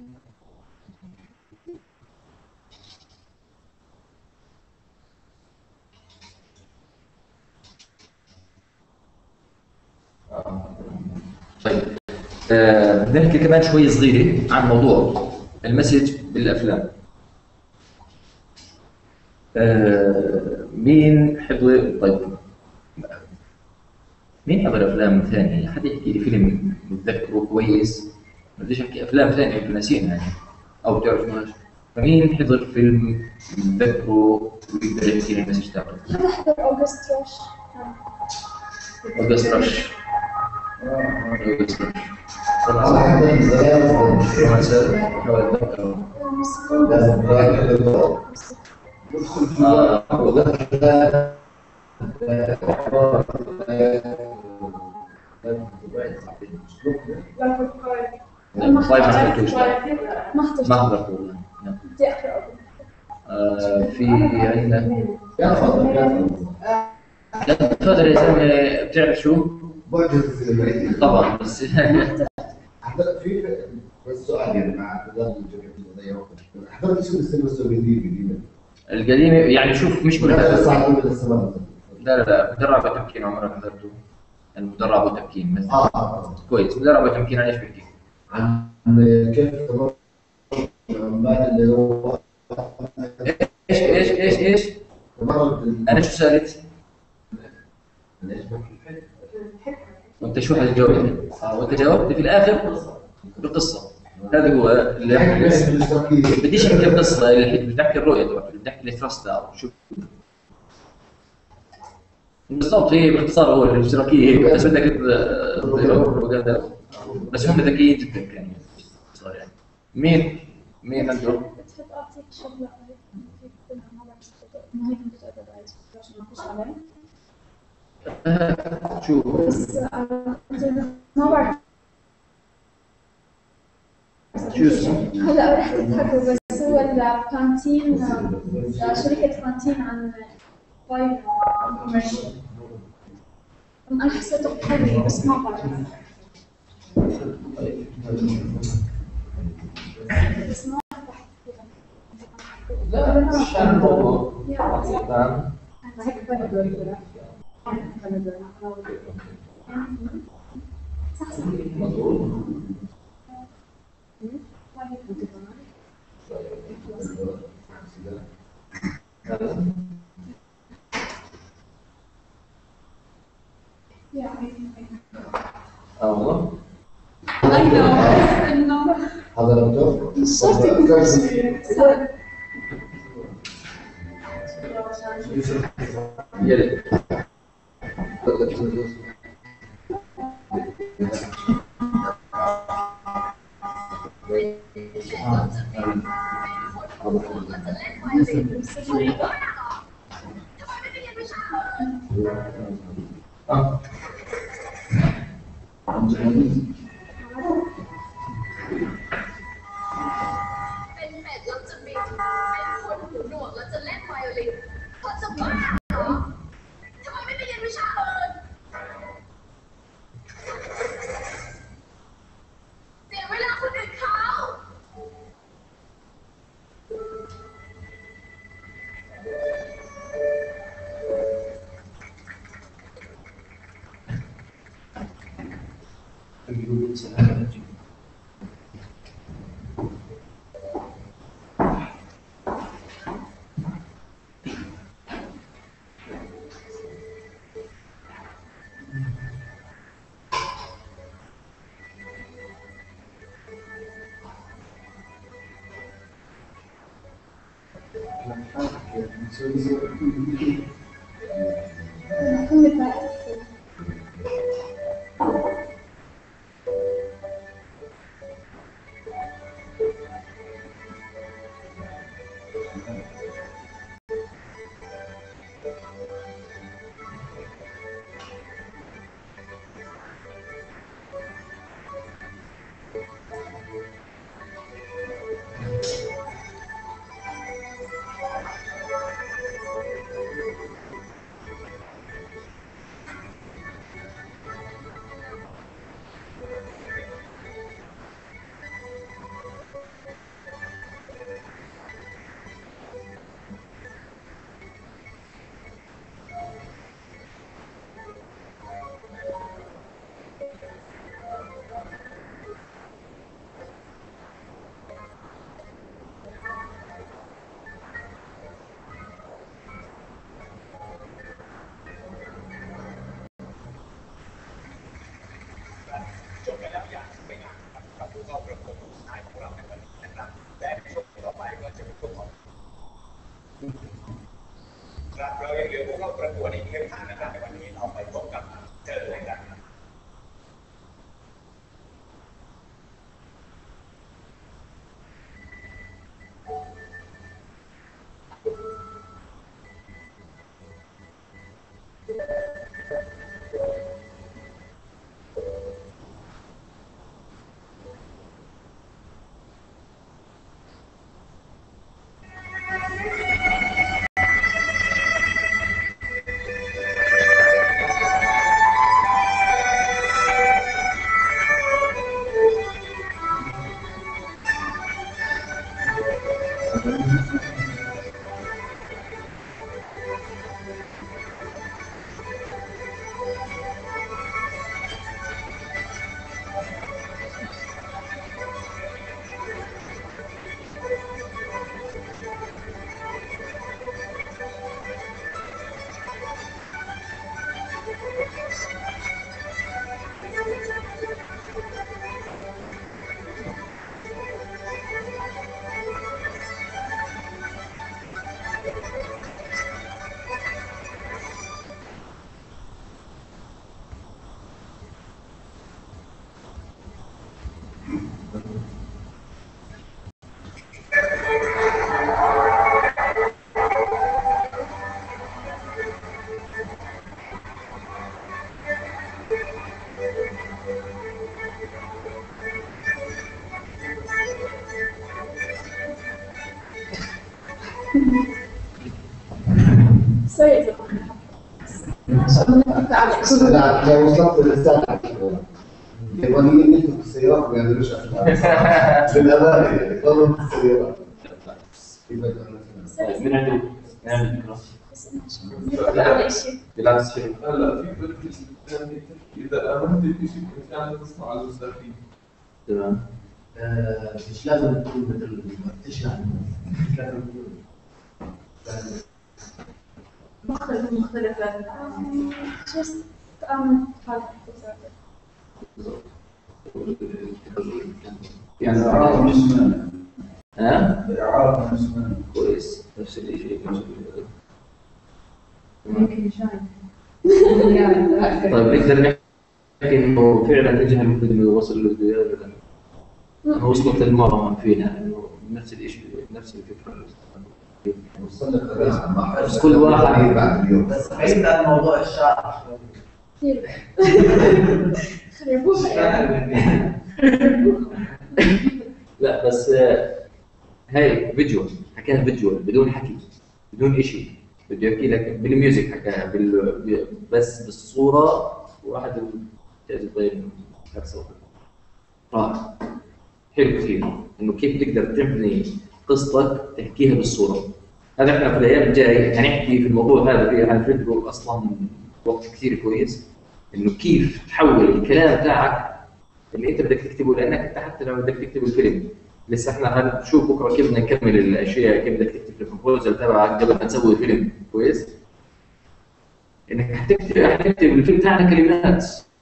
Speaker 1: طيب بدنا نحكي كمان شوي صغيره عن موضوع المسج بالافلام. مين حضر؟ طيب مين حضر افلام ثانيه؟ حد يحكي لي فيلم متذكره كويس، ما بديش احكي افلام ثانيه احنا ناسينها يعني او بتعرفوهاش. فمين حضر فيلم متذكره ويقدر يحكي لي المسج تبعه؟
Speaker 8: أنا أحضر أوغست رش.
Speaker 1: أوغست رش. أوغست رش.
Speaker 8: ما
Speaker 1: طيب ما حضرتوش؟
Speaker 8: ما حضرت.
Speaker 1: ما حضرته والله.
Speaker 8: بدي أقرأ.
Speaker 1: في عندنا تفضل يا زلمه، بتعرف شو؟ طبعا بس
Speaker 6: في بس سؤال يعني مع اعتذار حضرت شو السينما السوفيتيه القديمه؟
Speaker 1: القديمه يعني شوف مش كل
Speaker 6: لا
Speaker 1: هذا. لا مدرب وتمكين عمرك حضرته؟ المدرب وتمكين مثلا. كويس، مدرب وتمكين عن ايش بحكي؟
Speaker 6: عن كيف تمر العمال اللي هو
Speaker 1: ايش انا شو سالت؟ وانت شو حتجاوب؟ وانت جاوبت في الاخر بالقصه. هذا هو بديش احكي القصه، اللي بدي احكي الرؤيه تبعته، بدي احكي الفرصه او شو بالضبط. هي باختصار هو الاشتراكيه هيك، بس بدك بس هم ذكيين جدا يعني باختصار يعني. مين عنده؟
Speaker 8: بتحب أعطيك شغلة ما هيك بدي أقرأ عشان ما أخش عليه.
Speaker 1: شو
Speaker 8: بس ما بعرف
Speaker 1: شو اسمه؟
Speaker 8: هلا رح تضحكوا، بس هو البانتين، شركة بانتين عن فاير كوميرشال. أنا حسيته قوي بس ما بعرف. بس ما
Speaker 1: لا مش عن الموضوع. نعم. مضبوط. والله
Speaker 6: هذا الدكتور
Speaker 1: يلي سلام.
Speaker 8: محمد بقى.
Speaker 11: เรายังเหลือผู้เข้าประกวดอีก1 ท่านนะครับในวันนี้เราไปพบกับเชิญเลยครับ
Speaker 8: سوري إذا
Speaker 6: لا لو وصلت للساعة اليابانيين يكتبوا في السيارات ما يقدروش يفتحوا بالأمان يضلوا في السيارات.
Speaker 1: من عنده؟ من عندك بالعكس شيء.
Speaker 5: هلا في بنت ثاني اذا امنت بشيء كان تصنع على المستخدمين.
Speaker 1: تمام.
Speaker 6: مش لازم تكون مثل ما تشرح مش لازم تكون
Speaker 2: مختلفة.
Speaker 8: just تأمل حالك.
Speaker 1: يعني
Speaker 7: إعارة مش مانع.
Speaker 1: ها؟
Speaker 7: إعارة مش مانع.
Speaker 1: كويس نفس الشيء.
Speaker 10: يمكن شاين.
Speaker 1: طيب نقدر نحكي انه فعلا نجح المفروض انه يوصل له وصلت المرأة فينا انه نفس الشيء نفس الفكرة.
Speaker 6: وصل لك الرئيس مع
Speaker 1: بس كل واحد
Speaker 6: بعد اليوم.
Speaker 4: بس بعيد عن موضوع الشعر
Speaker 8: كثير خربوها
Speaker 1: لا بس هاي فيجوال حكينا فيجوال بدون حكي بدون شيء بده يحكي لك بالميوزك حكاها بس بالصورة واحد جايز طيب رائع حلو كثير انه كيف تقدر تبني قصتك تحكيها بالصورة. هذا احنا في الايام الجاي هنحكي في الموضوع هذا في حنفرده اصلا وقت كثير كويس انه كيف تحول الكلام تاعك اللي انت بدك تكتبه، لانك انت حتى لما بدك تكتب الفيلم لسه احنا هنشوف بكره كيف بدنا نكمل الاشياء، كيف بدك تكتب البروبوزل تبعك قبل ما تسوي فيلم كويس. انك حتكتب الفيلم تاعنا كلمات،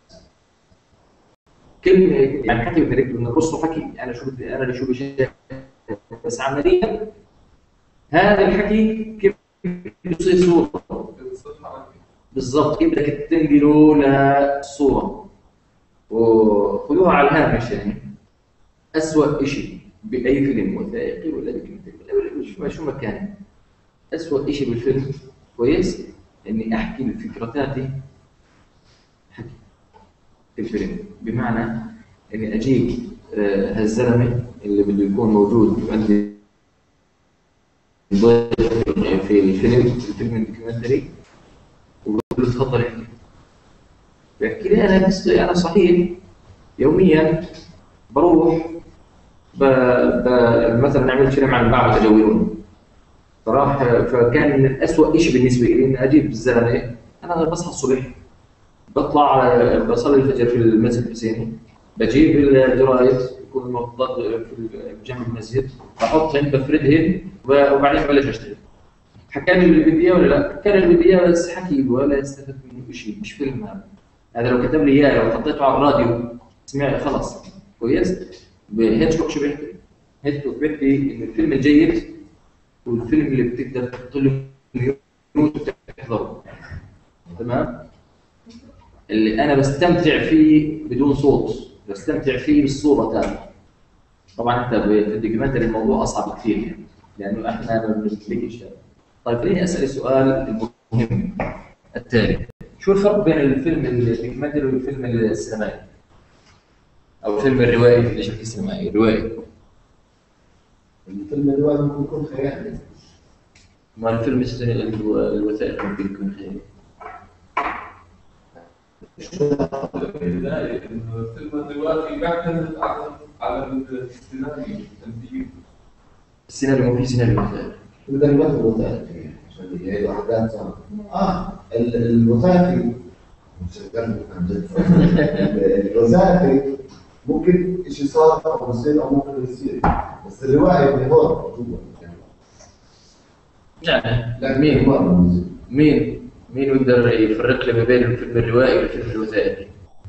Speaker 1: كلمه يعني حتى بدنا نكتب من الرص حكي انا اللي شو بشيء، بس عمليا هذا الحكي كيف يصير صوره بالضبط، كيف بدك تنقله لصوره. وخذوها على الهامش يعني أسوأ شيء بأي فيلم وثائقي ولا ولا شو مكان، أسوأ شيء بالفيلم كويس إني أحكي الفكرة تاعتي حكي في الفيلم، بمعنى إني أجيب هالزلمة اللي بده يكون موجود عندي في الفيلم الدوكيومنتري وبقول له تفضل احكي، بحكي لي أنا صحيح يوميا بروح مثلا نعمل فيلم عن بعض متجولون، فكان من أسوأ شيء بالنسبة لي إن أجيب الزلمة. أنا بصحى الصبح بطلع بصلي الفجر في المسجد الحسيني، بجيب الجرايد يكون مفضل في جنب المسجد، بحطهن بفردهن وبعدين ببلش أشتغل. حكاني اللي بدي إياه ولا لا؟ حكاني اللي بدي إياه بس حكي ولا استفدت منه شيء، مش فيلم هذا لو كتب لي إياه لو حطيته على الراديو سمعت خلاص كويس. هيتشكوك شو بيحكي؟ هيتشكوك بيحكي إن الفيلم الجيد والفيلم اللي بتقدر تحط له ميوت وتحضره، تمام؟ اللي أنا بستمتع فيه بدون صوت، بستمتع فيه بالصورة تاعته. طبعا أنت في الدوكيومنتري الموضوع أصعب كثير يعني، لأنه إحنا ما بنملكش. طيب خليني أسأل السؤال المهم التالي، شو الفرق بين الفيلم الدوكيومنتري والفيلم السينمائي؟ أو الفيلم الروائي ليش بحكي سينمائي؟ الروائي.
Speaker 6: الفيلم الروائي ممكن يكون خيالي.
Speaker 1: ما الفيلم الوثائقي ممكن يكون خيالي.
Speaker 5: الفيلم الروائي بيعتمد على السيناريو التمثيل.
Speaker 1: السيناريو مو في سيناريو وثائقي.
Speaker 6: بدنا نمثل وثائقي عشان هي أحداث صارت. الوثائقي مش عن جد. الوثائقي ممكن شيء صار أو بصير أو ممكن يصير، بس الرواية بهور جوا
Speaker 1: يعني مين يقدر يفرق لي ما بين الفيلم الروائي والفيلم الوثائقي؟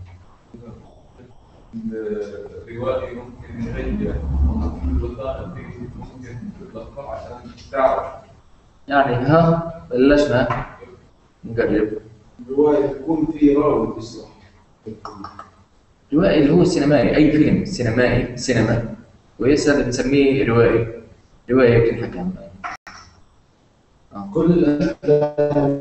Speaker 5: الروائي ممكن يغير، الوثائقي ممكن تتلقى عشان تعرف.
Speaker 1: يعني بلشنا نقرب.
Speaker 7: الرواية تكون في راوي بيشرح.
Speaker 1: الروائي اللي هو السينمائي، أي فيلم سينما كويس هذا بنسميه روائي. رواية بتنحكى
Speaker 6: كل الأفلام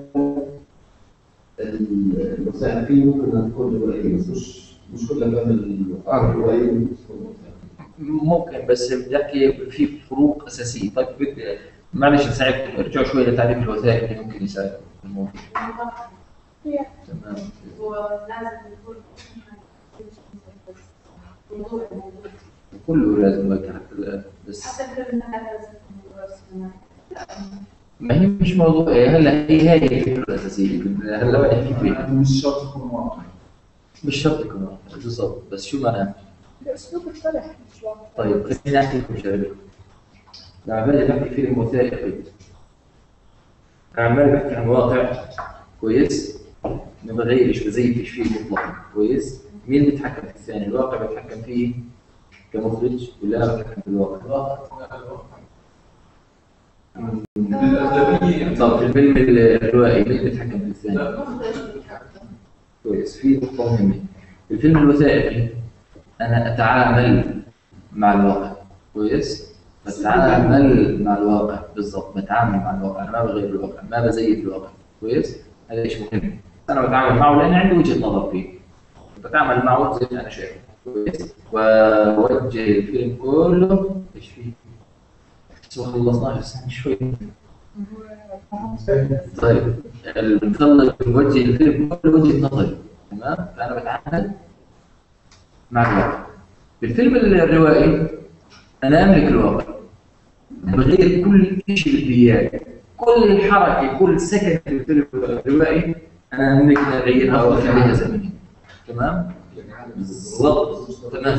Speaker 6: الوثائقية ممكن أن تكون روائية، بس مش كل الأفلام الروائية
Speaker 1: ممكن، بس بدي أحكي في فروق أساسية. طيب معلش نساعدكم ارجعوا شوي لتعريف الوثائقي ممكن يساعد في الموضوع. تمام.
Speaker 2: ولازم يكون موضوع
Speaker 1: كله لازم يكون بس
Speaker 2: حتى الفيلم لازم
Speaker 1: ما هي مش موضوع هلا هي الفكرة الأساسية هلا بنحكي فيها.
Speaker 7: مش شرط يكون واقعي.
Speaker 1: مش شرط يكون واقعي بالضبط، بس شو معناه؟
Speaker 8: بأسلوب الشرح مش واقعي.
Speaker 1: طيب خليني أحكي لكم شغلة. عمال بحكي فيلم وثائقي، عمال بحكي عن واقع كويس، ما بغيرش بزيدش فيه مطلقا كويس. مين بيتحكم في الثاني؟ الواقع بيتحكم فيه كمخرج ولا أنا بتحكم في الواقع؟ طب في الفيلم الروائي مين بيتحكم في الثاني؟ كويس. في نقطة مهمة في الفيلم الوثائقي، أنا أتعامل مع الواقع كويس؟ بتعامل مع الواقع بالضبط، بتعامل مع الواقع، أنا ما بغير الواقع، ما بزيد الواقع كويس؟ هذا شيء مهم. أنا بتعامل معه لأن عندي وجهة نظر فيه، بتعامل معه زي ما أنا شايف كويس، ووجه الفيلم كله إيش فيه؟ خلصناه بس شوي. طيب بنخلص بوجه الفيلم كله وجهة نظري، تمام؟ فأنا بتعامل مع الواقع. في الفيلم الروائي أنا أملك الواقع، بغير كل شيء بدي إياه، كل حركة كل سكن في الفيلم الروائي أنا أملك أغيرها وأخليها زمنية، تمام؟
Speaker 6: يعني عالم
Speaker 1: بالضبط. تمام.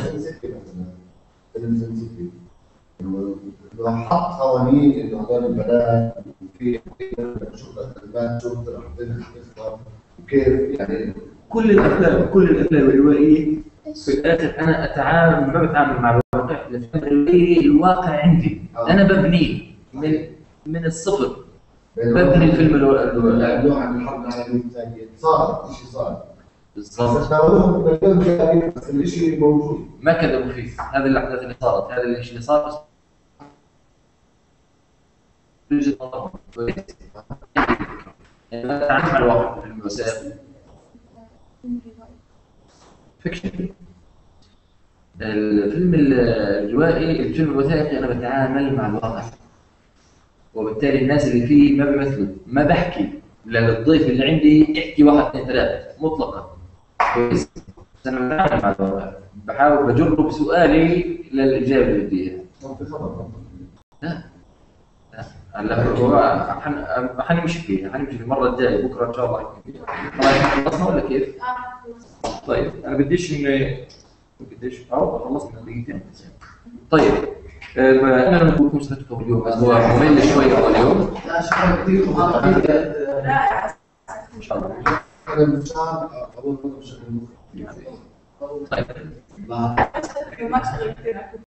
Speaker 6: لو حط قوانين انه هذول البنات وفي شو البنات شو راح تختار وكيف يعني
Speaker 1: كل الافلام الروائيه في الاخر انا اتعامل ما بتعامل مع الواقع، الافلام الروائيه الواقع عندي انا ببنيه من الصفر. ببني الفيلم
Speaker 6: النوع عن الحرب العالميه الثانيه صار شيء صار
Speaker 1: بالضبط.
Speaker 6: بس ناولوهم مليون جاي بس الشيء موجود
Speaker 1: ما كذبوا فيه. هذه الاحداث اللي صارت، هذا الشيء اللي صار وجهة نظر كويسة. يعني أنا أتعامل مع الواقع في الوسائل فيكشن. الفيلم الروائي، الفيلم الوثائقي أنا بتعامل مع الواقع، وبالتالي الناس اللي فيه ما بيمثلوا. ما بحكي للضيف اللي عندي احكي 1 2 3 مطلقا، كويس. بس أنا بتعامل مع الواقع، بحاول بجرب سؤالي للإجابة اللي بدي إياها. لا هلا حنمشي فيه المره الجايه بكره ان شاء الله. طيب خلصنا ولا كيف؟ طيب انا بديش خلصنا دقيقتين. طيب انا لما بكون سنتكم اليوم هو ممل شوي اول يوم.
Speaker 6: لا شكرا كثير
Speaker 2: رائع
Speaker 1: ان شاء الله.
Speaker 6: انا مشان اول مره بشكل مختلف
Speaker 1: طيب
Speaker 2: ما شغل كثير